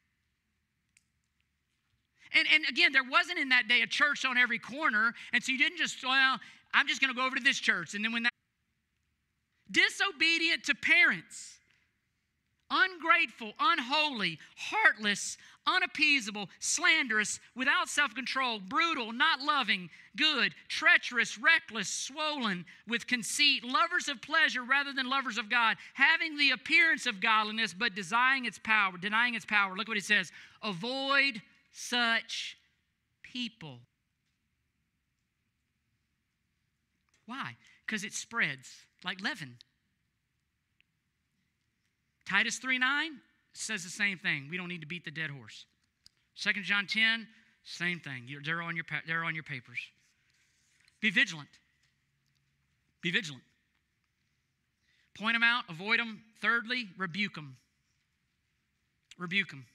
S2: And again, there wasn't in that day a church on every corner, and so you didn't just, well, I'm just going to go over to this church. And then when that, disobedient to parents, ungrateful, unholy, heartless, unappeasable, slanderous, without self-control, brutal, not loving, good, treacherous, reckless, swollen with conceit, lovers of pleasure rather than lovers of God, having the appearance of godliness but denying its power. Look what it says. Avoid such people. Why? Because it spreads like leaven. Titus 3:9 says the same thing. We don't need to beat the dead horse. 2 John 10, same thing. They're on your papers. Be vigilant. Be vigilant. Point them out, avoid them. Thirdly, rebuke them. Rebuke them.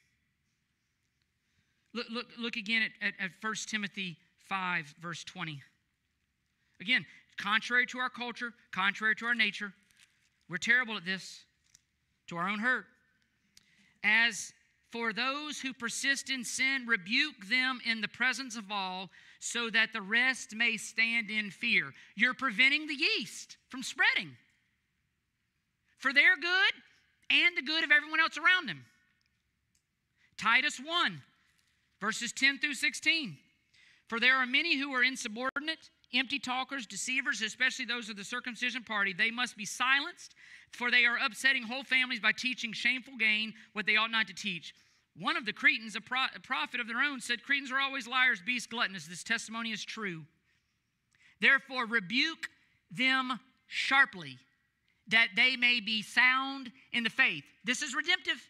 S2: Look again at 1 Timothy 5, verse 20. Again, contrary to our culture, contrary to our nature, we're terrible at this, to our own hurt. As for those who persist in sin, rebuke them in the presence of all, so that the rest may stand in fear. You're preventing the yeast from spreading. For their good, and the good of everyone else around him. Titus 1, verses 10 through 16. For there are many who are insubordinate, empty talkers, deceivers, especially those of the circumcision party. They must be silenced, for they are upsetting whole families by teaching shameful gain what they ought not to teach. One of the Cretans, a prophet of their own, said, Cretans are always liars, beasts, gluttonous. This testimony is true. Therefore, rebuke them sharply, that they may be sound in the faith. This is redemptive.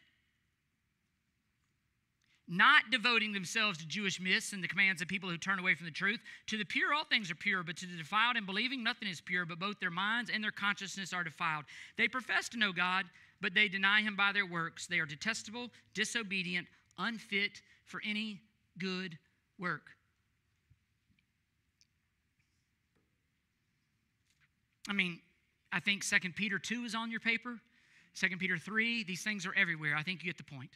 S2: Not devoting themselves to Jewish myths and the commands of people who turn away from the truth. To the pure, all things are pure, but to the defiled and believing, nothing is pure, but both their minds and their consciousness are defiled. They profess to know God, but they deny him by their works. They are detestable, disobedient, unfit for any good work. I think 2 Peter 2 is on your paper. 2 Peter 3, these things are everywhere. I think you get the point.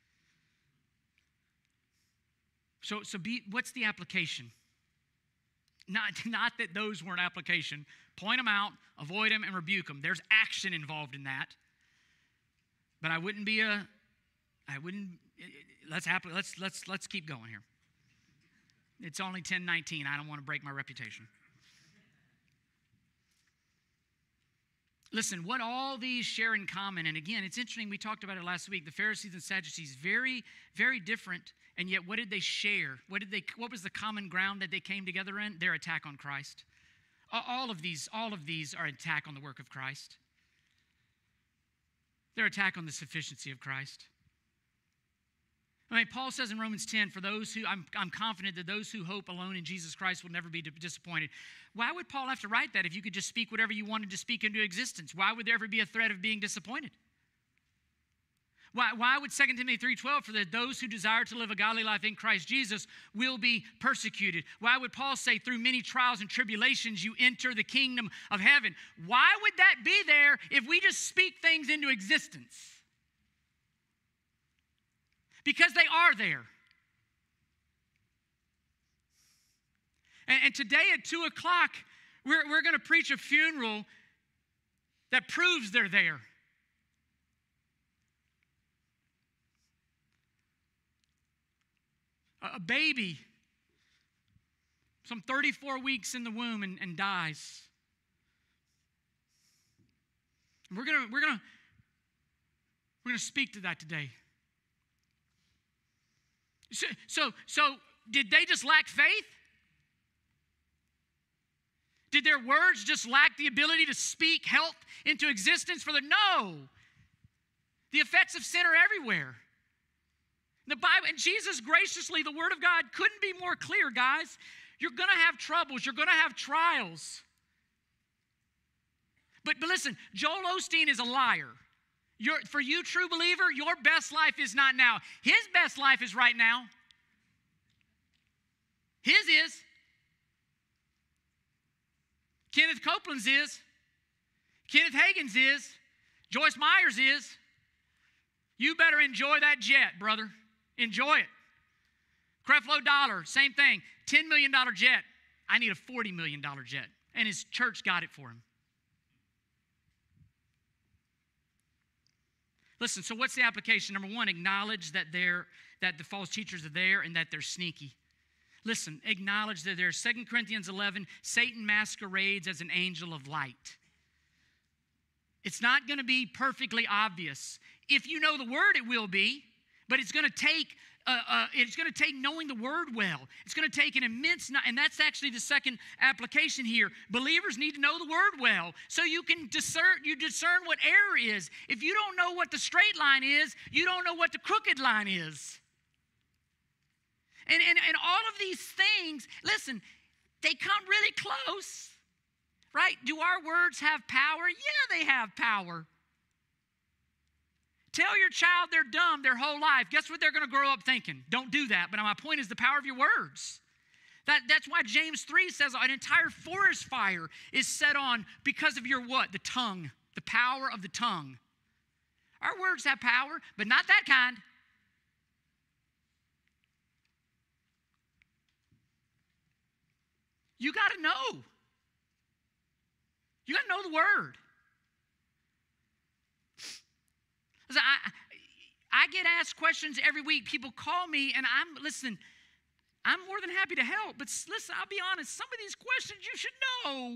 S2: So what's the application? Not that those weren't application. Point them out, avoid them, and rebuke them. There's action involved in that. But let's keep going here. It's only 10:19. I don't want to break my reputation. Listen, what all these share in common, and again, it's interesting, we talked about it last week, the Pharisees and Sadducees, very, very different, and yet what did they share? What was the common ground that they came together in? Their attack on Christ. All of these are an attack on the work of Christ. Their attack on the sufficiency of Christ. Paul says in Romans 10, for those who, I'm confident that those who hope alone in Jesus Christ will never be disappointed. Why would Paul have to write that if you could just speak whatever you wanted to speak into existence? Why would there ever be a threat of being disappointed? Why would 2 Timothy 3:12, for that those who desire to live a godly life in Christ Jesus will be persecuted? Why would Paul say, through many trials and tribulations you enter the kingdom of heaven? Why would that be there if we just speak things into existence? Because they are there. And today at 2 o'clock, we're going to preach a funeral that proves they're there. A baby, some 34 weeks in the womb and dies. We're going to speak to that today. So did they just lack faith? Did their words just lack the ability to speak health into existence for No. The effects of sin are everywhere. The Bible, and Jesus graciously, the Word of God couldn't be more clear, guys. You're going to have troubles. You're going to have trials. But listen, Joel Osteen is a liar. For you, true believer, your best life is not now. His best life is right now. His is. Kenneth Copeland's is. Kenneth Hagin's is. Joyce Meyer's is. You better enjoy that jet, brother. Enjoy it. Creflo Dollar, same thing. $10 million jet. I need a $40 million jet. And his church got it for him. Listen, so what's the application? Number one, acknowledge that the false teachers are there and that they're sneaky. Listen, acknowledge that there's 2 Corinthians 11, Satan masquerades as an angel of light. It's not going to be perfectly obvious. If you know the word, it will be, but it's going to take knowing the word well. It's going to take an immense, and that's actually the second application here. Believers need to know the word well, so you can discern what error is. If you don't know what the straight line is, you don't know what the crooked line is. And all of these things, listen, they come really close, right? Do our words have power? Yeah, they have power. Tell your child they're dumb their whole life. Guess what they're going to grow up thinking? Don't do that. But my point is the power of your words. That's why James 3 says an entire forest fire is set on because of your what? The tongue. The power of the tongue. Our words have power, but not that kind. You got to know. You got to know the word. Listen, I get asked questions every week. People call me, and I'm more than happy to help. But listen, I'll be honest, some of these questions you should know.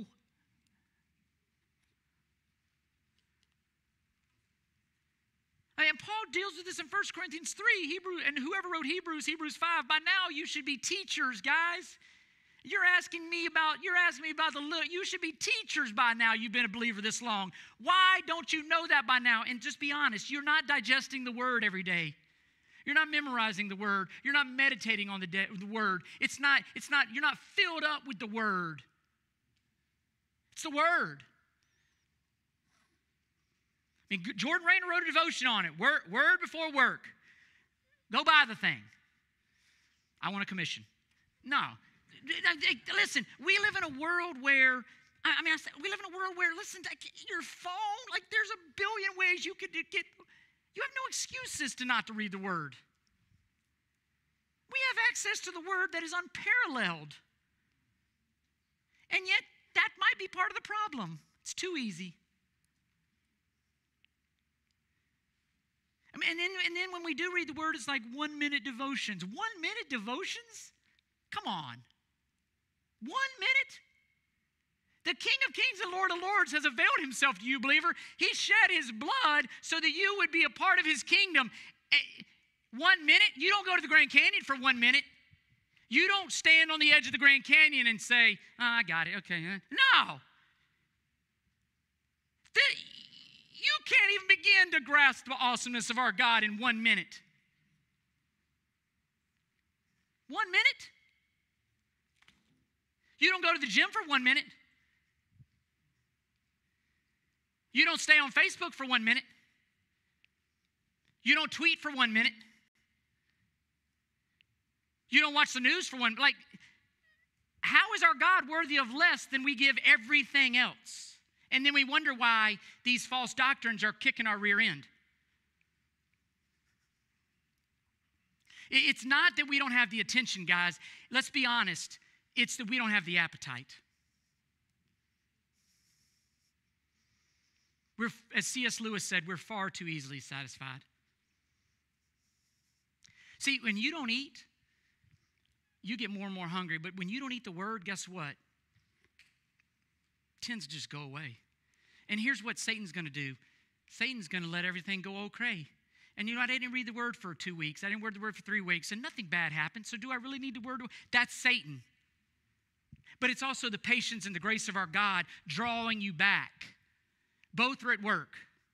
S2: And Paul deals with this in 1 Corinthians 3, and whoever wrote Hebrews 5. By now, you should be teachers, guys. You're asking me about you should be teachers by now. You've been a believer this long. Why don't you know that by now? And just be honest, you're not digesting the word every day. You're not memorizing the word. You're not meditating on the word. You're not filled up with the word. It's the word. I mean, Jordan Rayner wrote a devotion on it. Word before work. Go buy the thing. I want a commission. No. Listen, we live in a world where, listen, your phone, like there's a billion ways you could get, you have no excuses to read the word. We have access to the word that is unparalleled. And yet, that might be part of the problem. It's too easy. I mean, and then when we do read the word, it's like 1 minute devotions. 1 minute devotions? Come on. 1 minute? The King of Kings and Lord of Lords has availed himself to you, believer. He shed his blood so that you would be a part of his kingdom. 1 minute? You don't go to the Grand Canyon for 1 minute. You don't stand on the edge of the Grand Canyon and say, oh, I got it, okay. No. You can't even begin to grasp the awesomeness of our God in 1 minute. 1 minute? You don't go to the gym for 1 minute. You don't stay on Facebook for 1 minute. You don't tweet for 1 minute. You don't watch the news for how is our God worthy of less than we give everything else? And then we wonder why these false doctrines are kicking our rear end. It's not that we don't have the attention, guys. Let's be honest. It's that we don't have the appetite. As C.S. Lewis said, we're far too easily satisfied. See, when you don't eat, you get more and more hungry. But when you don't eat the word, guess what? It tends to just go away. And here's what Satan's going to do. Satan's going to let everything go oh cray. And I didn't read the word for 2 weeks. I didn't read the word for 3 weeks. And nothing bad happened. So do I really need the word? That's Satan. But it's also the patience and the grace of our God drawing you back. Both are at work.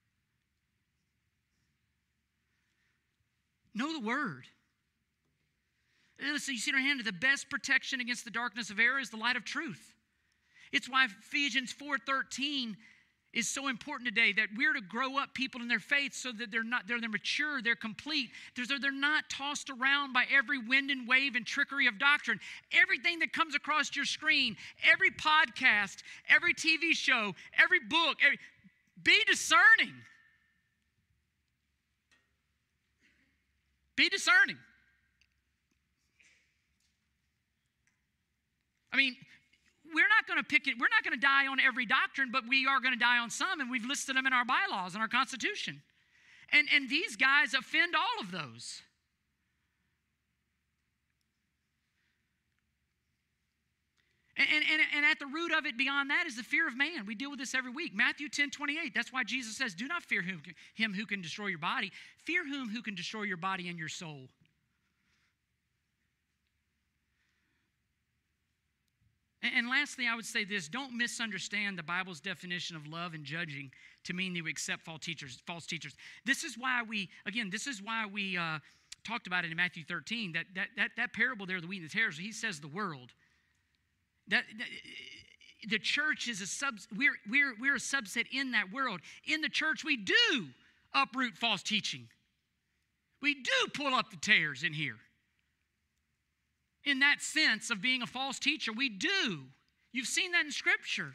S2: Know the word. Listen, you see in our hand, the best protection against the darkness of error is the light of truth. It's why Ephesians 4:13 is so important today, that we're to grow up people in their faith so that they're mature, they're complete. They're not tossed around by every wind and wave and trickery of doctrine. Everything that comes across your screen, every podcast, every TV show, every book, be discerning. Be discerning. I mean, we're not going to die on every doctrine, but we are going to die on some, and we've listed them in our bylaws and our Constitution. And these guys offend all of those. And at the root of it beyond that is the fear of man. We deal with this every week. Matthew 10:28. That's why Jesus says, do not fear him who can destroy your body. Fear him who can destroy your body and your soul. And lastly, I would say this. Don't misunderstand the Bible's definition of love and judging to mean that we accept false teachers. This is why we talked about it in Matthew 13, that parable there, the wheat and the tares. He says the world. That the church is we're a subset in that world. In the church, we do uproot false teaching. We do pull up the tares in here. In that sense of being a false teacher, we do. You've seen that in Scripture.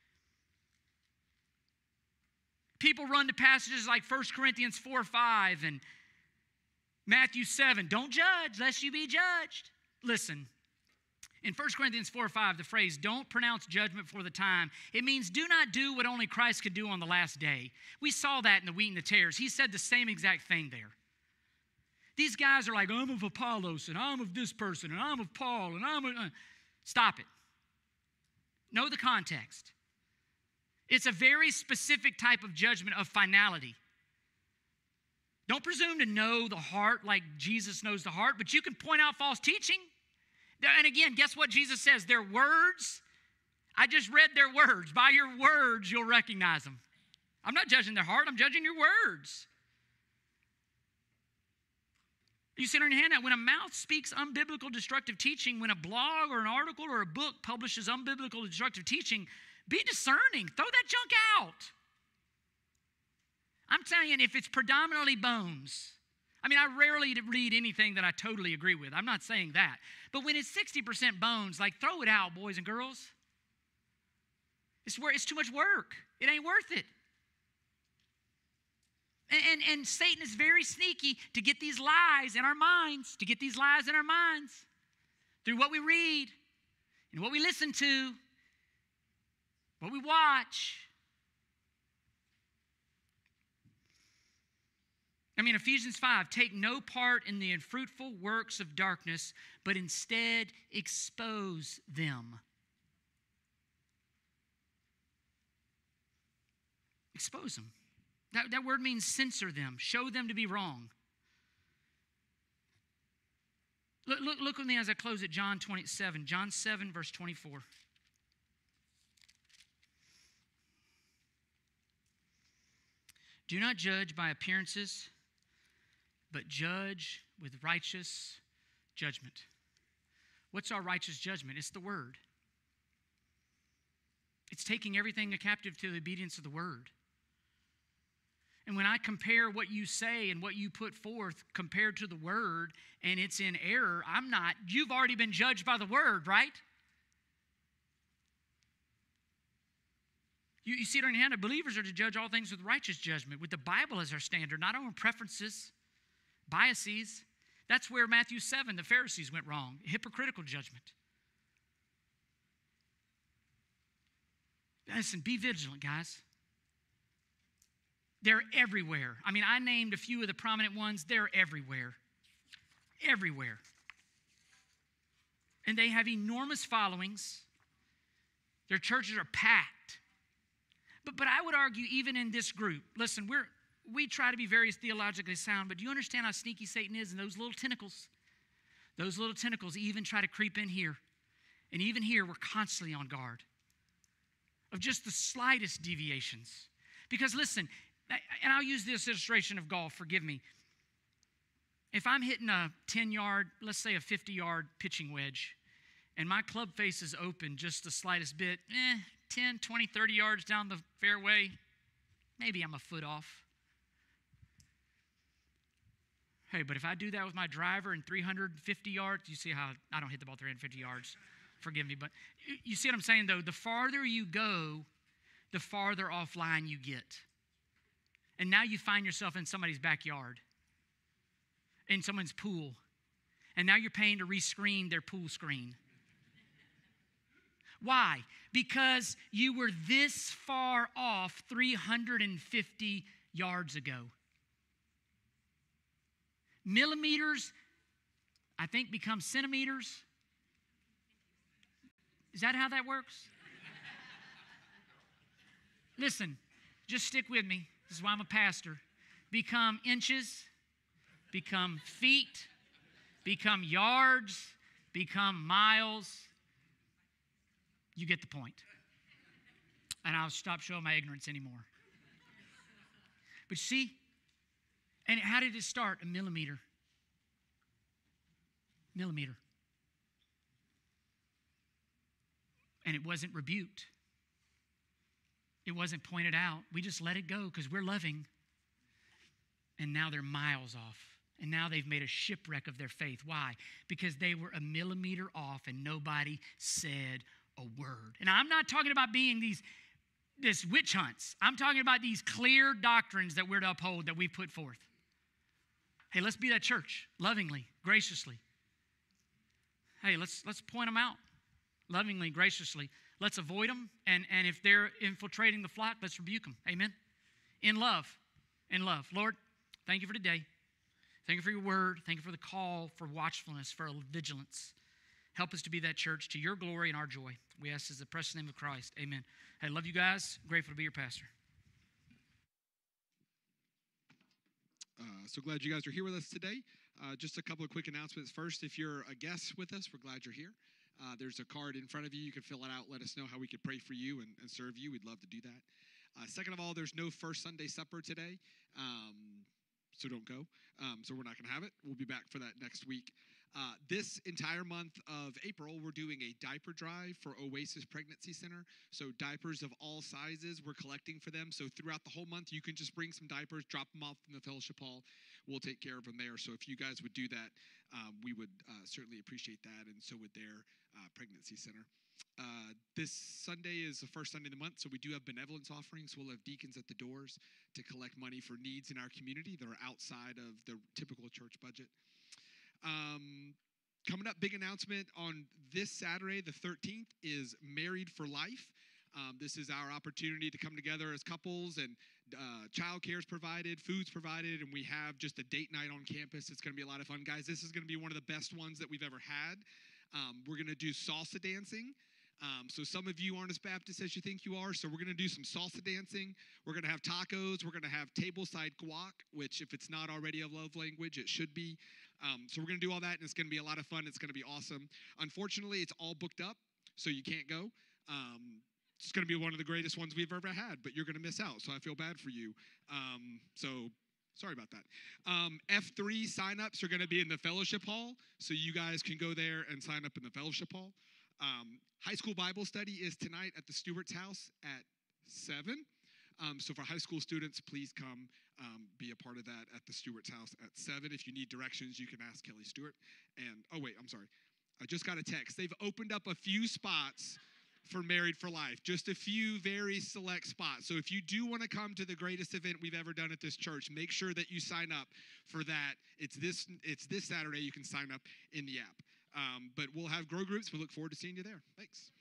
S2: People run to passages like 1 Corinthians 4:5 and Matthew 7. Don't judge lest you be judged. Listen, In 1 Corinthians 4:5, the phrase, don't pronounce judgment before the time, it means do not do what only Christ could do on the last day. We saw that in the wheat and the tares. He said the same exact thing there. These guys are like, I'm of Apollos, and I'm of this person, and I'm of Paul, and I'm of... Stop it. Know the context. It's a very specific type of judgment of finality. Don't presume to know the heart like Jesus knows the heart, but you can point out false teaching. And again, guess what Jesus says? Their words, I just read their words. By your words, you'll recognize them. I'm not judging their heart, I'm judging your words. You sit on your hand out. When a mouth speaks unbiblical, destructive teaching, when a blog or an article or a book publishes unbiblical, destructive teaching, be discerning. Throw that junk out. I'm telling you, if it's predominantly bones, I mean, I rarely read anything that I totally agree with. I'm not saying that. But when it's 60% bones, like, throw it out, boys and girls. It's too much work. It ain't worth it. And Satan is very sneaky to get these lies in our minds, through what we read and what we listen to, what we watch. Ephesians 5, take no part in the unfruitful works of darkness, but instead expose them. Expose them. That word means censor them, show them to be wrong. Look with me as I close at John 27. John 7, verse 24. Do not judge by appearances, but judge with righteous judgment. What's our righteous judgment? It's the word. It's taking everything captive to the obedience of the word. And when I compare what you say and what you put forth compared to the word, and it's in error, you've already been judged by the word, right? You see it on your hand. Believers are to judge all things with righteous judgment, with the Bible as our standard, not our own preferences, biases. That's where Matthew 7, the Pharisees went wrong. Hypocritical judgment. Listen, be vigilant, guys. They're everywhere. I named a few of the prominent ones. They're everywhere. Everywhere. And they have enormous followings. Their churches are packed. But I would argue even in this group, listen, we try to be very theologically sound, but do you understand how sneaky Satan is? And those little tentacles even try to creep in here. And even here, we're constantly on guard of just the slightest deviations. Because listen, and I'll use this illustration of golf, forgive me. If I'm hitting a 10-yard, let's say a 50-yard pitching wedge, and my club face is open just the slightest bit, 10, 20, 30 yards down the fairway, maybe I'm a foot off. Hey, but if I do that with my driver in 350 yards, you see how I don't hit the ball 350 yards. Forgive me, but you see what I'm saying, though? The farther you go, the farther offline you get. And now you find yourself in somebody's backyard, in someone's pool, and now you're paying to rescreen their pool screen. Why? Because you were this far off 350 yards ago. Millimeters, I think, become centimeters. Is that how that works? Listen, just stick with me. This is why I'm a pastor. Become inches, become feet, become yards, become miles. You get the point. And I'll stop showing my ignorance anymore. But see, and how did it start? A millimeter. Millimeter. And it wasn't rebuked. It wasn't pointed out. We just let it go because we're loving. And now they're miles off. And now they've made a shipwreck of their faith. Why? Because they were a millimeter off and nobody said a word. And I'm not talking about being this witch hunts. I'm talking about these clear doctrines that we're to uphold, that we put forth. Hey, let's be that church, lovingly, graciously. Hey, let's point them out. lovingly, graciously. Let's avoid them, and if they're infiltrating the flock, let's rebuke them. Amen? In love. In love. Lord, thank you for today. Thank you for your word. Thank you for the call for watchfulness, for vigilance. Help us to be that church to your glory and our joy. We ask this in the precious name of Christ. Amen. Hey, love you guys. Grateful to be your pastor.
S5: So glad you guys are here with us today. Just a couple of quick announcements. First, if you're a guest with us, we're glad you're here. There's a card in front of you. You can fill it out. Let us know how we could pray for you and serve you. We'd love to do that. Second of all, there's no first Sunday supper today, so don't go. So we're not going to have it. We'll be back for that next week. This entire month of April, we're doing a diaper drive for Oasis Pregnancy Center. So diapers of all sizes, we're collecting for them. So throughout the whole month, you can just bring some diapers, drop them off in the fellowship hall. We'll take care of them there. So if you guys would do that, we would certainly appreciate that, and so would their pregnancy center. This Sunday is the first Sunday of the month, so we do have benevolence offerings. We'll have deacons at the doors to collect money for needs in our community that are outside of the typical church budget. Coming up, big announcement on this Saturday, the 13th, is Married for Life. This is our opportunity to come together as couples, and childcare is provided, food's provided, and we have just a date night on campus. It's going to be a lot of fun, guys. This is going to be one of the best ones that we've ever had. We're going to do salsa dancing. So some of you aren't as Baptist as you think you are, so we're going to do some salsa dancing. We're going to have tacos. We're going to have tableside guac, which if it's not already a love language, it should be. So we're going to do all that, and it's going to be a lot of fun. It's going to be awesome. Unfortunately, it's all booked up, so you can't go. It's going to be one of the greatest ones we've ever had, but you're going to miss out, so I feel bad for you. So sorry about that. F3 signups are going to be in the fellowship hall, so you guys can go there and sign up in the fellowship hall. High school Bible study is tonight at the Stewart's house at 7. So for high school students, please come be a part of that at the Stewart's house at 7. If you need directions, you can ask Kelly Stewart. And, oh wait, I'm sorry. I just got a text. They've opened up a few spots for Married for Life, just a few very select spots. So if you do want to come to the greatest event we've ever done at this church, make sure that you sign up for that. It's this Saturday. You can sign up in the app. But we'll have grow groups. We look forward to seeing you there. Thanks.